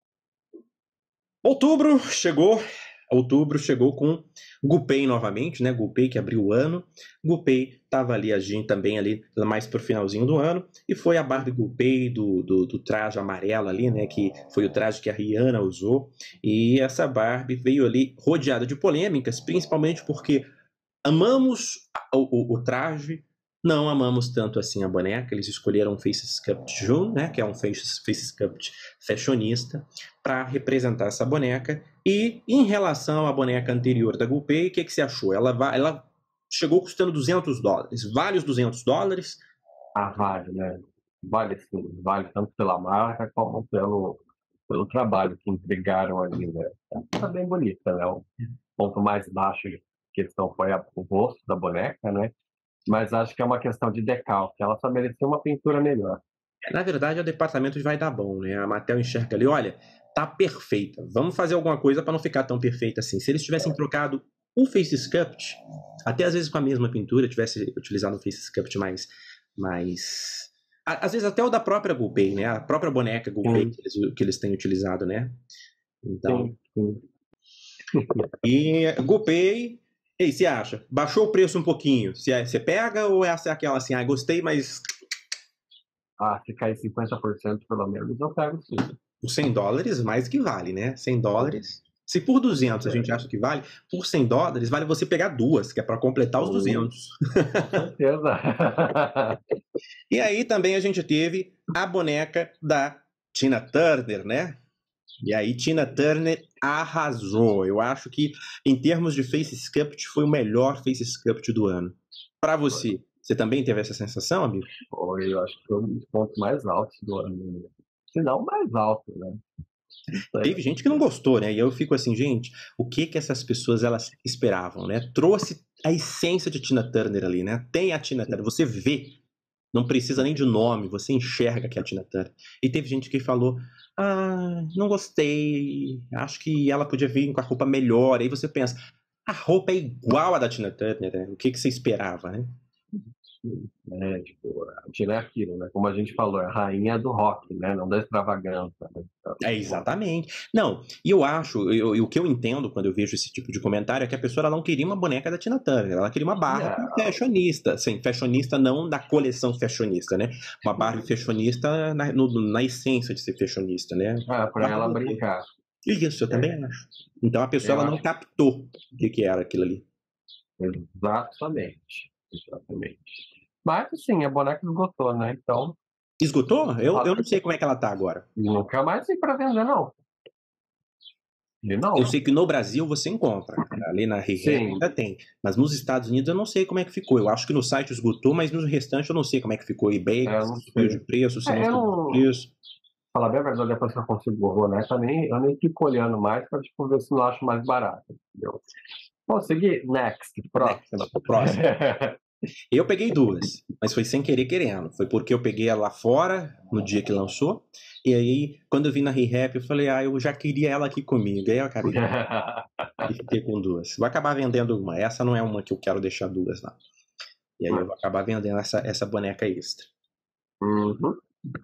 Speaker 2: Outubro chegou com Gunpei novamente, né? Gunpei que abriu o ano. Gunpei estava ali agindo também ali mais pro finalzinho do ano e foi a Barbie Gunpei do traje amarelo ali, né? Que foi o traje que a Rihanna usou. E essa Barbie veio ali rodeada de polêmicas, principalmente porque amamos o traje, não amamos tanto assim a boneca. Eles escolheram um Face Sculpt Jun, né, que é um Face Sculpt fashionista, para representar essa boneca. E em relação à boneca anterior da Gunpei, o que você achou? Ela chegou custando $200. Vale os $200?
Speaker 3: Vale, né? Vale sim, vale tanto pela marca como pelo trabalho que entregaram ali, né? Tá bem bonita, né? O ponto mais baixo de questão foi o rosto da boneca, né? Mas acho que é uma questão de decalque. Ela só merecia uma pintura melhor.
Speaker 2: Na verdade, é o departamento de vai dar bom, né? A Mattel enxerga ali, olha, tá perfeita. Vamos fazer alguma coisa para não ficar tão perfeita assim. Se eles tivessem trocado o Face Sculpt, até às vezes com a mesma pintura, tivesse utilizado um Face Sculpt mais... Às vezes até o da própria Gunpei, né? A própria boneca Gunpei que eles têm utilizado, né? Então...
Speaker 3: Sim.
Speaker 2: E Gunpei... E aí, você acha? Baixou o preço um pouquinho? Você pega ou é aquela assim, gostei, mas...
Speaker 3: Se cair 50% pelo menos, eu pego sim.
Speaker 2: Por $100, mais que vale, né? $100. Se por 200 a gente acha que vale, por $100 vale você pegar duas, que é para completar os 200.
Speaker 3: Com certeza.
Speaker 2: E aí também a gente teve a boneca da Tina Turner, né? E aí Tina Turner arrasou. Eu acho que em termos de Face Sculpt foi o melhor Face Sculpt do ano. Para você, Você também teve essa sensação, amigo?
Speaker 3: Foi, eu acho que foi um dos pontos mais altos do ano. Se não o mais alto, né?
Speaker 2: Teve gente que não gostou, né? E eu fico assim, gente, o que que essas pessoas elas esperavam, né? Trouxe a essência de Tina Turner ali, né? Tem a Tina Turner, você vê, não precisa nem de nome, você enxerga que é a Tina Turner. E teve gente que falou, não gostei, acho que ela podia vir com a roupa melhor. Aí você pensa, a roupa é igual a da Tina Turner, né? O que que você esperava, né?
Speaker 3: Tipo, a Tina é aquilo, né? Como a gente falou, é a rainha do rock, né? Não da extravagância, né? Então,
Speaker 2: É, exatamente. Não, e eu acho, o que eu entendo quando eu vejo esse tipo de comentário é que a pessoa ela não queria uma boneca da Tina Turner, ela queria uma Barbie
Speaker 3: não,
Speaker 2: fashionista, assim, fashionista não da coleção fashionista, né? Uma Barbie fashionista na essência de ser fashionista, né?
Speaker 3: para ela brincar.
Speaker 2: Isso, eu também acho. Então a pessoa
Speaker 3: Eu
Speaker 2: ela não
Speaker 3: acho.
Speaker 2: captou o que era aquilo ali.
Speaker 3: Exatamente. Exatamente. Mas, assim, a boneca esgotou, né? Então,
Speaker 2: Esgotou? Eu não sei como é que ela tá agora.
Speaker 3: nunca mais tem para vender, não. E não.
Speaker 2: Eu sei que no Brasil você encontra, ali na ReHap
Speaker 3: Sim.
Speaker 2: ainda tem, mas nos Estados Unidos eu não sei como é que ficou. Eu acho que no site esgotou, mas no restante eu não sei como é que ficou. eBay,
Speaker 3: Eu
Speaker 2: se
Speaker 3: não
Speaker 2: subiu
Speaker 3: sei.
Speaker 2: de preço, se não
Speaker 3: Eu
Speaker 2: subiu
Speaker 3: não.
Speaker 2: de preço.
Speaker 3: Falar bem a verdade, depois que eu consigo o boneca, eu nem fico olhando mais para tipo, ver se não acho mais barato. Entendeu? Vou seguir. Next. Próximo.
Speaker 2: Próximo. Eu peguei duas, mas foi sem querer querendo. Foi porque eu peguei ela lá fora no dia que lançou. E aí, quando eu vi na ReHap, eu falei, eu já queria ela aqui comigo. Aí eu acabei e fiquei com duas. Vou acabar vendendo uma. Essa não é uma que eu quero deixar duas, não. E aí eu vou acabar vendendo essa boneca extra.
Speaker 3: Uhum.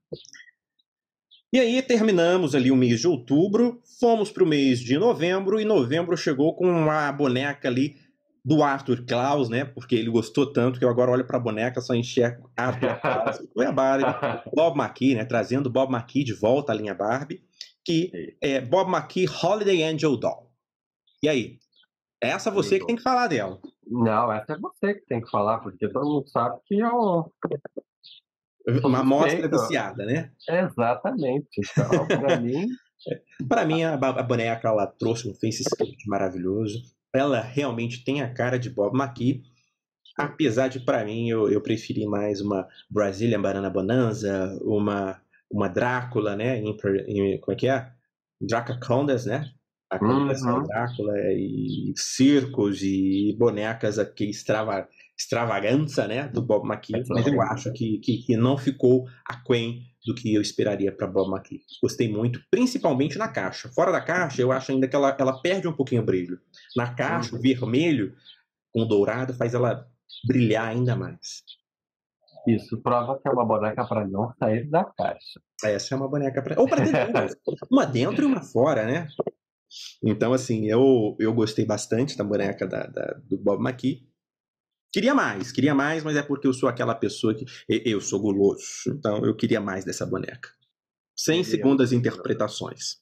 Speaker 2: E aí terminamos ali o mês de outubro, fomos para o mês de novembro, e novembro chegou com uma boneca ali do Arthur Klaus, né? Porque ele gostou tanto que eu agora olho para a boneca só enxergo Arthur Klaus. Foi a Barbie, Bob McKee, né? Trazendo Bob McKee de volta à linha Barbie, que é Bob McKee Holiday Angel Doll. E aí? Essa você que tem que falar dela.
Speaker 3: Não, essa é você que tem que falar, porque todo mundo sabe que é
Speaker 2: uma amostra viciada, né?
Speaker 3: Exatamente. Então,
Speaker 2: para mim a boneca ela trouxe um face script maravilhoso. Ela realmente tem a cara de Bob McKee, apesar de para mim eu preferi mais uma Brazilian Banana Bonanza, uma Drácula, né? Como é que é? Dracacondas, né? A combinação Drácula e circos e bonecas aqui extravagança, né, do Bob McKee, mas eu acho que não ficou aquém do que eu esperaria para Bob McKee. Gostei muito, principalmente na caixa. Fora da caixa, eu acho ainda que ela perde um pouquinho o brilho. Na caixa, o vermelho com o dourado faz ela brilhar ainda mais.
Speaker 3: Isso prova que é uma boneca para não sair da caixa.
Speaker 2: Essa é uma boneca para... Ou para dentro. Uma dentro e uma fora, né? Então, assim, eu gostei bastante da boneca do Bob McKee. Queria mais, mas é porque eu sou aquela pessoa que... Eu sou guloso, então eu queria mais dessa boneca. Sem segundas interpretações.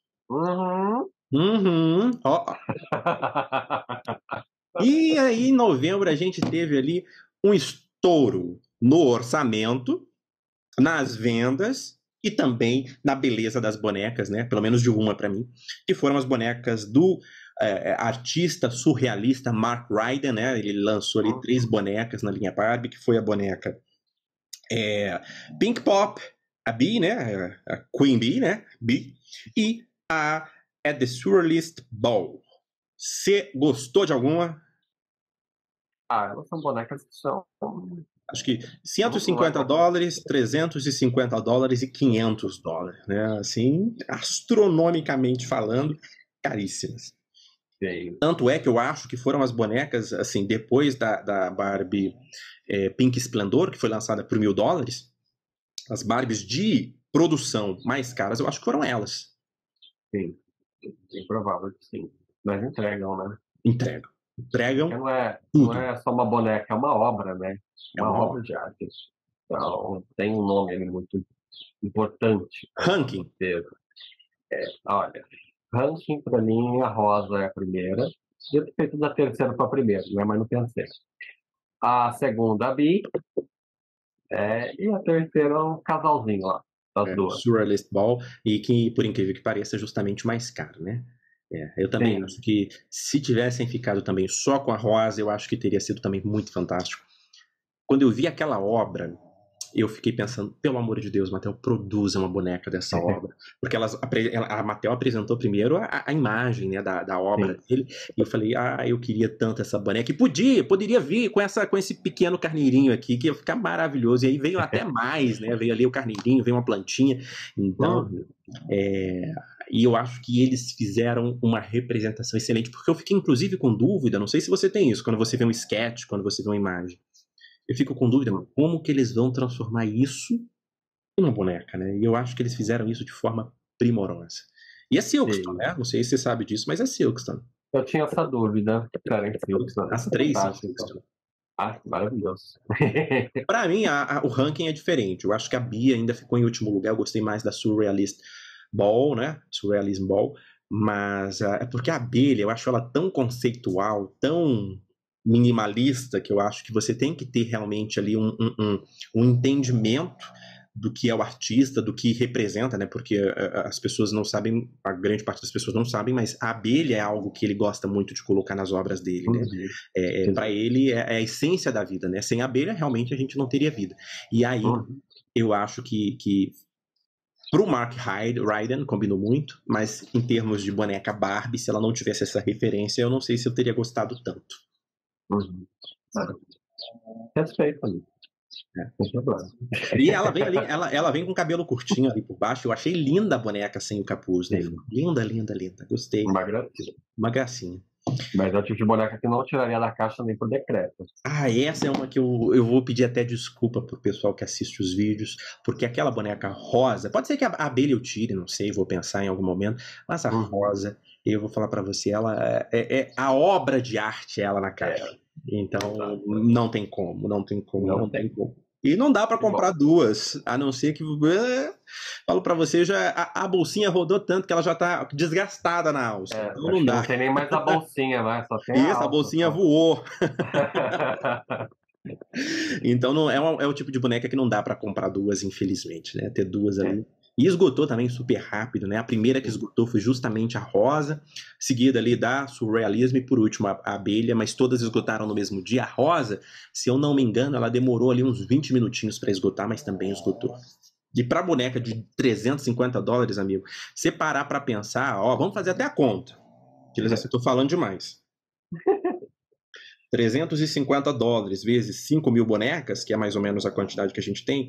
Speaker 2: E aí, em novembro, a gente teve ali um estouro no orçamento, nas vendas e também na beleza das bonecas, né? Pelo menos de uma para mim, que foram as bonecas do artista surrealista Mark Ryden, né? Ele lançou ali 3 bonecas na linha Barbie, que foi a boneca Pink Pop, a Bee, né? A Queen Bee, né? Bee, e a At the Surrealist Ball. Você gostou de alguma?
Speaker 3: Elas são bonecas que são...
Speaker 2: Acho que $150, $350 e $500, né? Assim, astronomicamente falando, caríssimas.
Speaker 3: Sim.
Speaker 2: Tanto é que eu acho que foram as bonecas, assim, depois da Barbie Pink Splendor, que foi lançada por $1.000, as Barbies de produção mais caras, eu acho que foram elas.
Speaker 3: Sim, bem provável que sim. Mas entregam, né?
Speaker 2: Entregam.
Speaker 3: Não é só uma boneca, é uma obra, né? Uma obra de arte. Então, tem um nome ali muito importante.
Speaker 2: Ranking.
Speaker 3: Olha, ranking para mim, a rosa é a primeira. Eu ter feito da terceira para a primeira, né? Mas não pensei. A segunda, a Bi. E a terceira, um casalzinho lá, das duas.
Speaker 2: Surrealist Ball, e que, por incrível que pareça, é justamente o mais caro, né? Eu também acho que se tivessem ficado também só com a rosa, eu acho que teria sido também muito fantástico. quando eu vi aquela obra, eu fiquei pensando, pelo amor de Deus, Mattel, produza uma boneca dessa obra. Porque a Mattel apresentou primeiro a imagem, né, da obra dele, e eu falei, eu queria tanto essa boneca, e poderia vir com esse pequeno carneirinho aqui, que ia ficar maravilhoso. E aí veio até mais, né, veio ali o carneirinho, veio uma plantinha, então... E eu acho que eles fizeram uma representação excelente, porque eu fiquei inclusive com dúvida, não sei se você tem isso, quando você vê um sketch, quando você vê uma imagem. Eu fico com dúvida, como que eles vão transformar isso em uma boneca, né? E eu acho que eles fizeram isso de forma primorosa. E é Silkston, né? Não sei se você sabe disso, mas é Silkston.
Speaker 3: Eu tinha essa dúvida, cara, em Silkston.
Speaker 2: As três são Silkston.
Speaker 3: Maravilhoso.
Speaker 2: Pra mim, o ranking é diferente. Eu acho que a Bia ainda ficou em último lugar. Eu gostei mais da Surrealist Ball, né? Surrealism Ball. Mas é porque a abelha, eu acho ela tão conceitual, tão minimalista, que eu acho que você tem que ter realmente ali um entendimento do que é o artista, do que representa, né? Porque as pessoas não sabem, a grande parte das pessoas não sabem, mas a abelha é algo que ele gosta muito de colocar nas obras dele, né? Para ele é a essência da vida, né? Sem abelha, realmente a gente não teria vida. E aí, eu acho que pro Mark Ryden combinou muito, mas em termos de boneca Barbie, se ela não tivesse essa referência, eu não sei se eu teria gostado tanto.
Speaker 3: Respeito ali.
Speaker 2: E ela vem ali, ela vem com o cabelo curtinho ali por baixo. Eu achei linda a boneca sem o capuz, né? Linda, linda, linda. Gostei. Uma gracinha.
Speaker 3: Mas é o tipo de boneca que não tiraria da caixa nem por decreto.
Speaker 2: Essa é uma que eu vou pedir até desculpa pro pessoal que assiste os vídeos, porque aquela boneca rosa, pode ser que a abelha eu tire, não sei, vou pensar em algum momento, mas a rosa, eu vou falar pra você, ela é a obra de arte, ela na caixa. Então, não tem como. E não dá pra comprar duas, a não ser que... falo pra você, a bolsinha rodou tanto que ela já tá desgastada na alça. Então não dá.
Speaker 3: Não tem nem mais a bolsinha, né? Só tem a alça,
Speaker 2: a bolsinha voou. Então não é o tipo de boneca que não dá pra comprar duas, infelizmente, né? Ter duas ali. E esgotou também super rápido, né? A primeira que esgotou foi justamente a rosa, seguida ali da Surrealism e por último a abelha, mas todas esgotaram no mesmo dia. A rosa, se eu não me engano, ela demorou ali uns 20 minutinhos para esgotar, mas também esgotou. E pra boneca de $350, amigo, você parar pra pensar, vamos fazer até a conta, que eles já tô falando demais. $350 vezes 5 mil bonecas, que é mais ou menos a quantidade que a gente tem,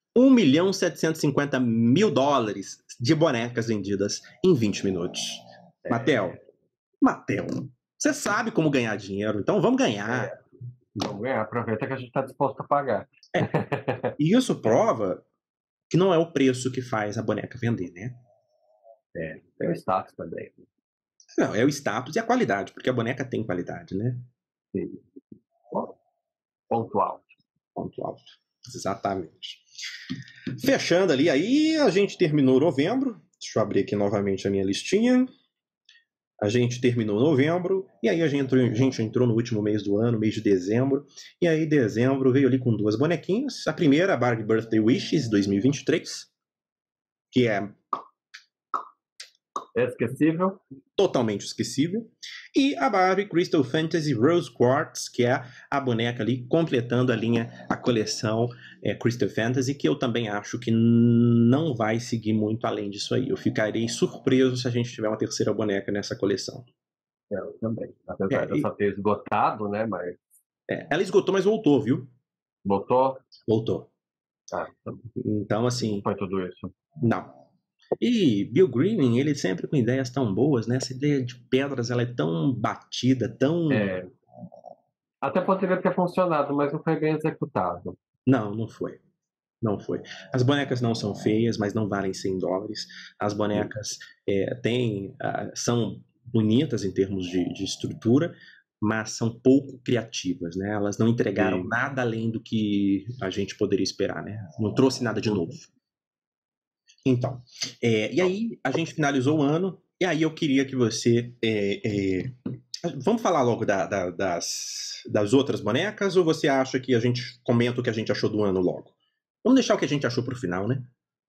Speaker 2: $1.750.000 de bonecas vendidas em 20 minutos. Mattel, você sabe como ganhar dinheiro, então vamos ganhar.
Speaker 3: Vamos ganhar, aproveita que a gente está disposto a pagar.
Speaker 2: E isso prova que não é o preço que faz a boneca vender, né?
Speaker 3: É o status também.
Speaker 2: Não, é o status e a qualidade, porque a boneca tem qualidade, né?
Speaker 3: Sim. Ponto alto.
Speaker 2: Exatamente. Fechando ali, aí a gente terminou novembro. Deixa eu abrir aqui novamente a minha listinha. A gente terminou novembro, e aí a gente entrou no último mês do ano, mês de dezembro. E aí dezembro veio ali com duas bonequinhas. A primeira, a Barbie Birthday Wishes 2023, que é
Speaker 3: esquecível.
Speaker 2: Totalmente esquecível. E a Barbie Crystal Fantasy Rose Quartz, que é a boneca ali completando a coleção Crystal Fantasy, que eu também acho que não vai seguir muito além disso aí. Eu ficarei surpreso se a gente tiver uma terceira boneca nessa coleção.
Speaker 3: Eu também. Apesar de eu só ter esgotado, né? Mas...
Speaker 2: ela esgotou, mas voltou, viu?
Speaker 3: Voltou?
Speaker 2: Voltou. Então, assim...
Speaker 3: Foi tudo isso?
Speaker 2: Não. E Bill Green, ele sempre com ideias tão boas, né? Essa ideia de pedras, ela é tão batida, tão...
Speaker 3: Até poderia ter funcionado, mas não foi bem executado.
Speaker 2: Não foi. As bonecas não são feias, mas não valem $100. As bonecas são bonitas em termos de estrutura, mas são pouco criativas, né? Elas não entregaram nada além do que a gente poderia esperar, né? Não trouxe nada de novo. Então, e aí a gente finalizou o ano, e aí eu queria que você... vamos falar logo das outras bonecas, ou você acha que a gente comenta o que a gente achou do ano logo? Vamos deixar o que a gente achou pro final, né?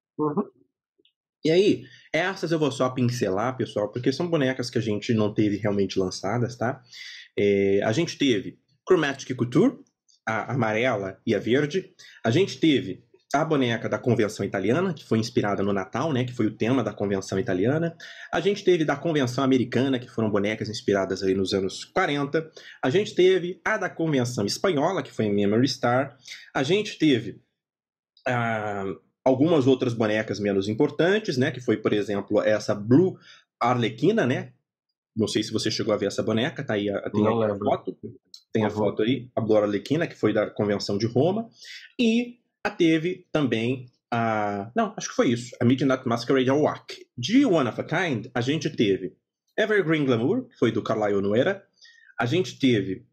Speaker 2: E aí, essas eu vou só pincelar, pessoal, porque são bonecas que a gente não teve realmente lançadas, tá? A gente teve Chromatic Couture, a amarela e a verde. A gente teve a boneca da Convenção Italiana, que foi inspirada no Natal, né, que foi o tema da Convenção Italiana. A gente teve da Convenção Americana, que foram bonecas inspiradas aí nos anos 40. A gente teve a da Convenção Espanhola, que foi em Memory Star. A gente teve algumas outras bonecas menos importantes, né, que foi, por exemplo, essa Blue Arlequina, né? Não sei se você chegou a ver essa boneca, tá aí, tem aí a foto. Tem a foto aí, a Blue Arlequina, que foi da Convenção de Roma. E teve também não, acho que foi isso. A Midnight Masquerade Awak. De One of a Kind, a gente teve Evergreen Glamour, que foi do Carlyle Noera. A gente teve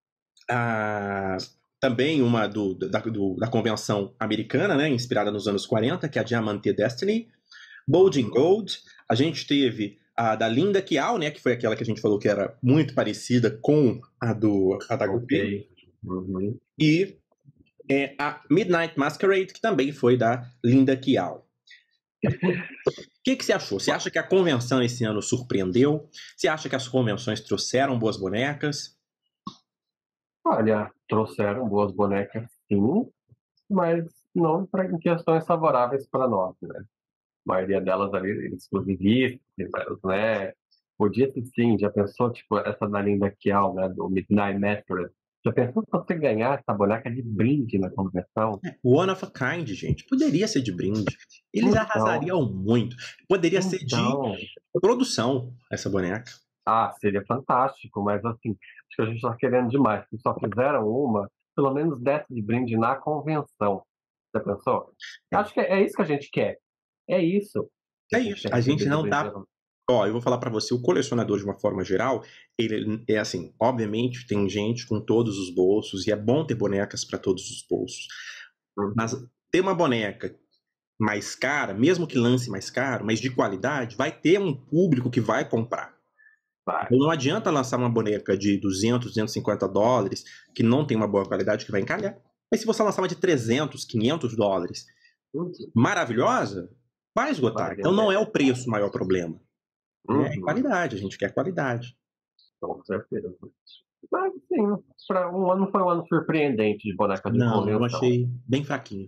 Speaker 2: também uma da Convenção Americana, né, inspirada nos anos 40, que é a Diamante Destiny. Bulging Gold. A gente teve a da Linda Kiao, né, que foi aquela que a gente falou que era muito parecida com a da Guppy. E a Midnight Masquerade, que também foi da Linda Kiao. O que você achou? Você acha que a convenção esse ano surpreendeu? Você acha que as convenções trouxeram boas bonecas?
Speaker 3: Olha, trouxeram boas bonecas, sim, mas não em questões favoráveis para nós, né? A maioria delas ali, exclusivistas, né? Podia ser sim, já pensou, tipo, essa da Linda Kiao, né, do Midnight Masquerade. Já pensou se você ganhar essa boneca de brinde na convenção?
Speaker 2: One of a Kind, gente. Poderia ser de brinde. Eles arrasariam muito. Poderia ser de produção, essa boneca.
Speaker 3: Seria fantástico, mas assim, acho que a gente está querendo demais. Se só fizeram uma, pelo menos dessa de brinde na convenção. Já pensou? Acho que é isso que a gente quer. É isso.
Speaker 2: É isso. A gente não tá... eu vou falar pra você, o colecionador, de uma forma geral, ele é assim, obviamente tem gente com todos os bolsos, e é bom ter bonecas para todos os bolsos. Mas ter uma boneca mais cara, mesmo que lance mais caro, mas de qualidade, vai ter um público que vai comprar. Então não adianta lançar uma boneca de 200, 250 dólares, que não tem uma boa qualidade, que vai encalhar. Mas se você lançar uma de 300, 500 dólares, maravilhosa, vai esgotar. Então não é o preço o maior problema. É qualidade, a gente quer qualidade.
Speaker 3: Com certeza. Mas sim, não foi um ano surpreendente de boneca de convenção.
Speaker 2: Não, eu achei bem fraquinho.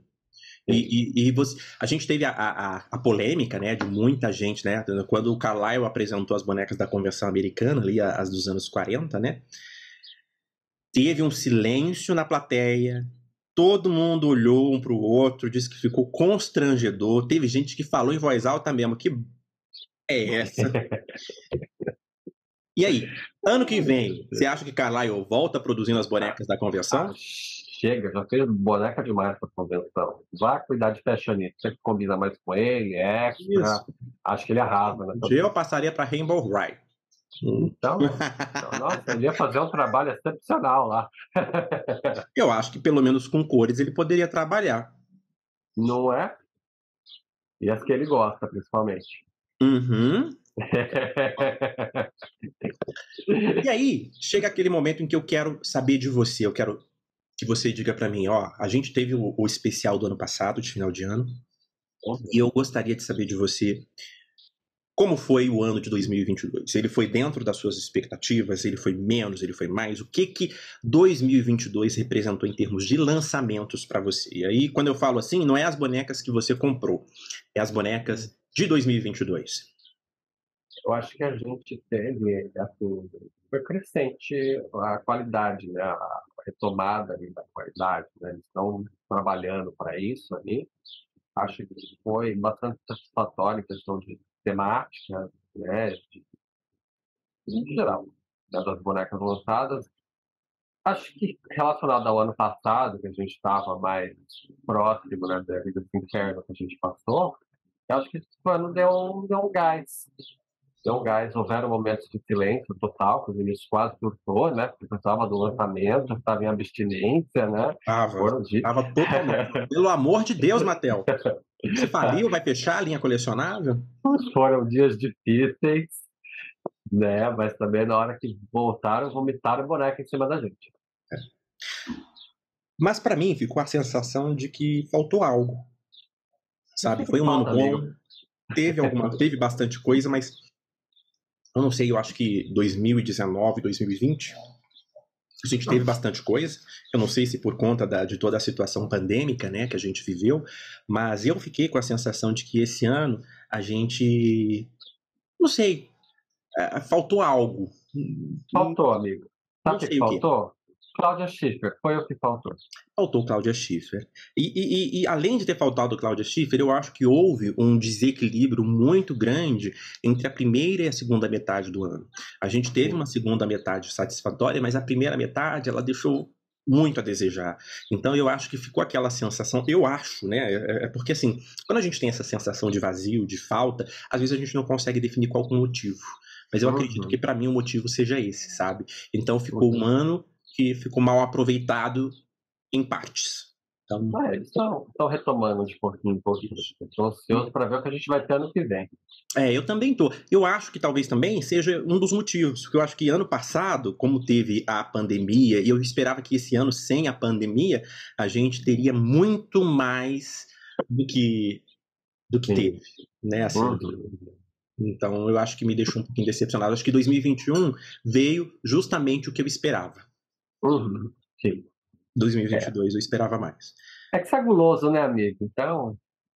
Speaker 2: A gente teve a polêmica, né, de muita gente, né, quando o Carlyle apresentou as bonecas da Convenção Americana, ali, as dos anos 40, né, teve um silêncio na plateia, todo mundo olhou um pro outro, disse que ficou constrangedor, teve gente que falou em voz alta mesmo, que é essa? E aí, ano que vem, você acha que Carlyle volta produzindo as bonecas da convenção?
Speaker 3: Chega, já fez boneca demais pra convenção. Vá cuidar de fashionista, você que combina mais com ele, extra. Isso. Acho que ele arrasa, né?
Speaker 2: Eu passaria pra Rainbow Ride.
Speaker 3: Então, nossa, ele ia fazer um trabalho excepcional lá.
Speaker 2: Eu acho que pelo menos com cores ele poderia trabalhar.
Speaker 3: Não é? E as que ele gosta, principalmente.
Speaker 2: E aí, chega aquele momento em que eu quero saber de você, eu quero que você diga pra mim, a gente teve o especial do ano passado, de final de ano, e eu gostaria de saber de você como foi o ano de 2022. Ele foi dentro das suas expectativas? Ele foi menos? Ele foi mais? O que 2022 representou em termos de lançamentos pra você? E aí, quando eu falo assim, não é as bonecas que você comprou, é as bonecas de 2022.
Speaker 3: Eu acho que a gente teve, assim, foi crescente a qualidade, né? A retomada ali da qualidade, né? Eles estão trabalhando para isso ali. Acho que foi bastante satisfatório em questão de temática, né? Em geral, né? Das bonecas lançadas. Acho que relacionado ao ano passado, que a gente estava mais próximo, né, da vida interna que a gente passou, eu acho que esse ano deu um gás. Houveram momentos de silêncio total, que o Vinícius quase surtou, né? Porque estava do lançamento, estava em abstinência, né?
Speaker 2: Tava totalmente. Pelo amor de Deus, Matel. Você faliu, vai fechar a linha colecionável?
Speaker 3: Foram dias difíceis, né? Mas também na hora que voltaram, vomitaram boneca em cima da gente.
Speaker 2: Mas para mim ficou a sensação de que faltou algo. Sabe? Foi um ano bom. Teve bastante coisa, mas eu não sei, eu acho que 2019, 2020 A gente teve bastante coisa. Eu não sei se por conta de toda a situação pandêmica, né, que a gente viveu, mas eu fiquei com a sensação de que esse ano a gente, não sei, faltou algo.
Speaker 3: Faltou, amigo.
Speaker 2: Não
Speaker 3: Sabe o que
Speaker 2: sei o quê.
Speaker 3: faltou? Cláudia Schiffer, foi o que faltou.
Speaker 2: Faltou Cláudia Schiffer. E além de ter faltado Cláudia Schiffer, eu acho que houve um desequilíbrio muito grande entre a primeira e a segunda metade do ano. A gente teve uma segunda metade satisfatória, mas a primeira metade ela deixou muito a desejar. Então eu acho que ficou aquela sensação, eu acho, né? Porque assim, quando a gente tem essa sensação de vazio, de falta, às vezes a gente não consegue definir qual o motivo. Mas eu acredito que para mim o motivo seja esse, sabe? Então ficou um ano que ficou mal aproveitado em partes. Então,
Speaker 3: eles estão retomando de pouquinho em pouquinho. Estou ansioso para ver o que a gente vai ter ano que vem.
Speaker 2: eu também tô. Eu acho que talvez também seja um dos motivos, porque eu acho que ano passado, como teve a pandemia, e eu esperava que esse ano, sem a pandemia, a gente teria muito mais do que teve, né? Assim, então eu acho que me deixou um pouquinho decepcionado. Acho que 2021 veio justamente o que eu esperava.
Speaker 3: Sim.
Speaker 2: 2022 eu esperava mais.
Speaker 3: É que você é guloso, né, amigo? Então.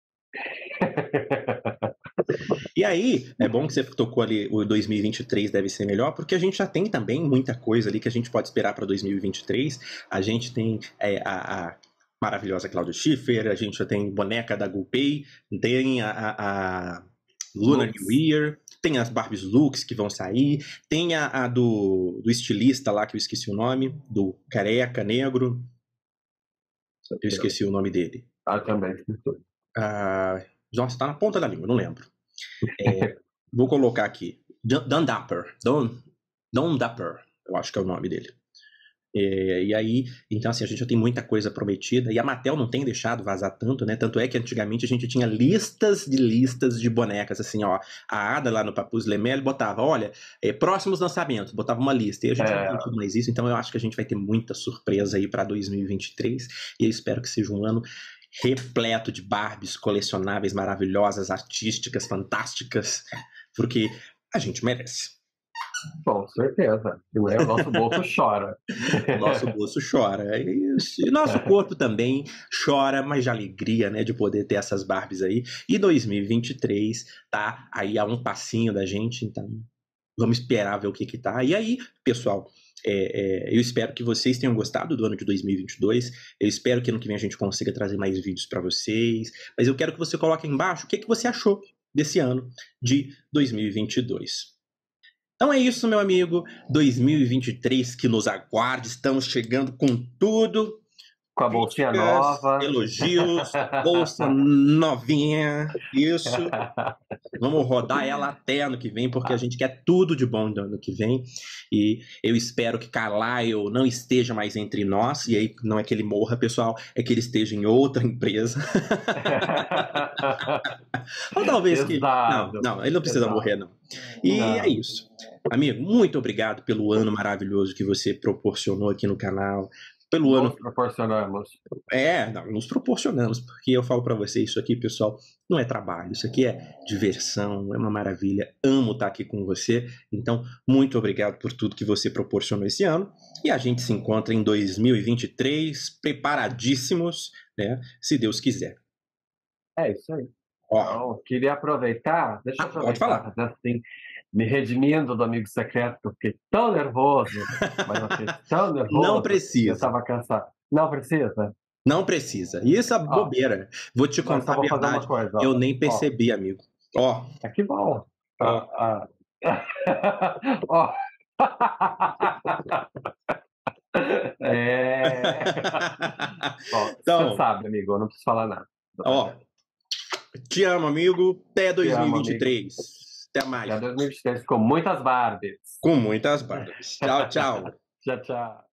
Speaker 2: E aí, é bom que você tocou ali, o 2023 deve ser melhor, porque a gente já tem também muita coisa ali que a gente pode esperar para 2023. A gente tem a maravilhosa Cláudia Schiffer, a gente já tem boneca da GoPay, tem a Lunar New Year, tem as Barbies Lux que vão sair, tem a do estilista lá, que eu esqueci o nome, do careca negro. Eu esqueci o nome dele.
Speaker 3: Também.
Speaker 2: Nossa, tá na ponta da língua, não lembro. Vou colocar aqui. Don Dapper. Don Dapper, eu acho que é o nome dele. E aí, então assim, a gente já tem muita coisa prometida, e a Mattel não tem deixado vazar tanto, né? Tanto é que antigamente a gente tinha listas de bonecas, assim, ó. A Ada lá no Papus Lemel botava, olha, próximos lançamentos, botava uma lista, e a gente não tem tudo mais isso, então eu acho que a gente vai ter muita surpresa aí pra 2023, e eu espero que seja um ano repleto de Barbies colecionáveis, maravilhosas, artísticas, fantásticas, porque a gente merece.
Speaker 3: Com certeza. O nosso bolso chora.
Speaker 2: Nosso bolso chora. E nosso corpo também chora, mas de alegria, né? De poder ter essas Barbies aí. E 2023 tá aí a um passinho da gente, então vamos esperar ver o que tá. E aí, pessoal, eu espero que vocês tenham gostado do ano de 2022. Eu espero que ano que vem a gente consiga trazer mais vídeos para vocês. Mas eu quero que você coloque aí embaixo o que você achou desse ano de 2022. Então é isso, meu amigo. 2023 que nos aguarde. Estamos chegando com tudo.
Speaker 3: Com a bolsinha nova.
Speaker 2: Elogios, bolsa novinha. Isso. Vamos rodar ela até ano que vem, porque a gente quer tudo de bom do ano que vem. E eu espero que Carlyle não esteja mais entre nós. E aí, não é que ele morra, pessoal, é que ele esteja em outra empresa. Ou talvez que... Não, ele não precisa morrer, não. E é isso. Amigo, muito obrigado pelo ano maravilhoso que você proporcionou aqui no canal. Pelo ano.
Speaker 3: Proporcionamos.
Speaker 2: Nos proporcionamos, porque eu falo pra você, isso aqui, pessoal, não é trabalho, isso aqui é diversão, é uma maravilha, amo estar aqui com você, então, muito obrigado por tudo que você proporcionou esse ano, e a gente se encontra em 2023, preparadíssimos, né, se Deus quiser.
Speaker 3: É isso aí. Então, queria aproveitar, deixa eu aproveitar,
Speaker 2: pode falar.
Speaker 3: Assim, me redimindo do amigo secreto, que eu fiquei tão nervoso, mas eu fiquei tão nervoso.
Speaker 2: Não precisa.
Speaker 3: Eu estava cansado. Não precisa?
Speaker 2: Não precisa. Isso é bobeira. Vou te contar a verdade.
Speaker 3: Coisa,
Speaker 2: eu nem percebi, amigo.
Speaker 3: Que bom. Então, você sabe, amigo, eu não preciso falar nada.
Speaker 2: Te amo, amigo. Até 2023. Até mais.
Speaker 3: Até 2023 com muitas Barbies.
Speaker 2: Com muitas Barbies. Tchau, tchau.
Speaker 3: Tchau, tchau.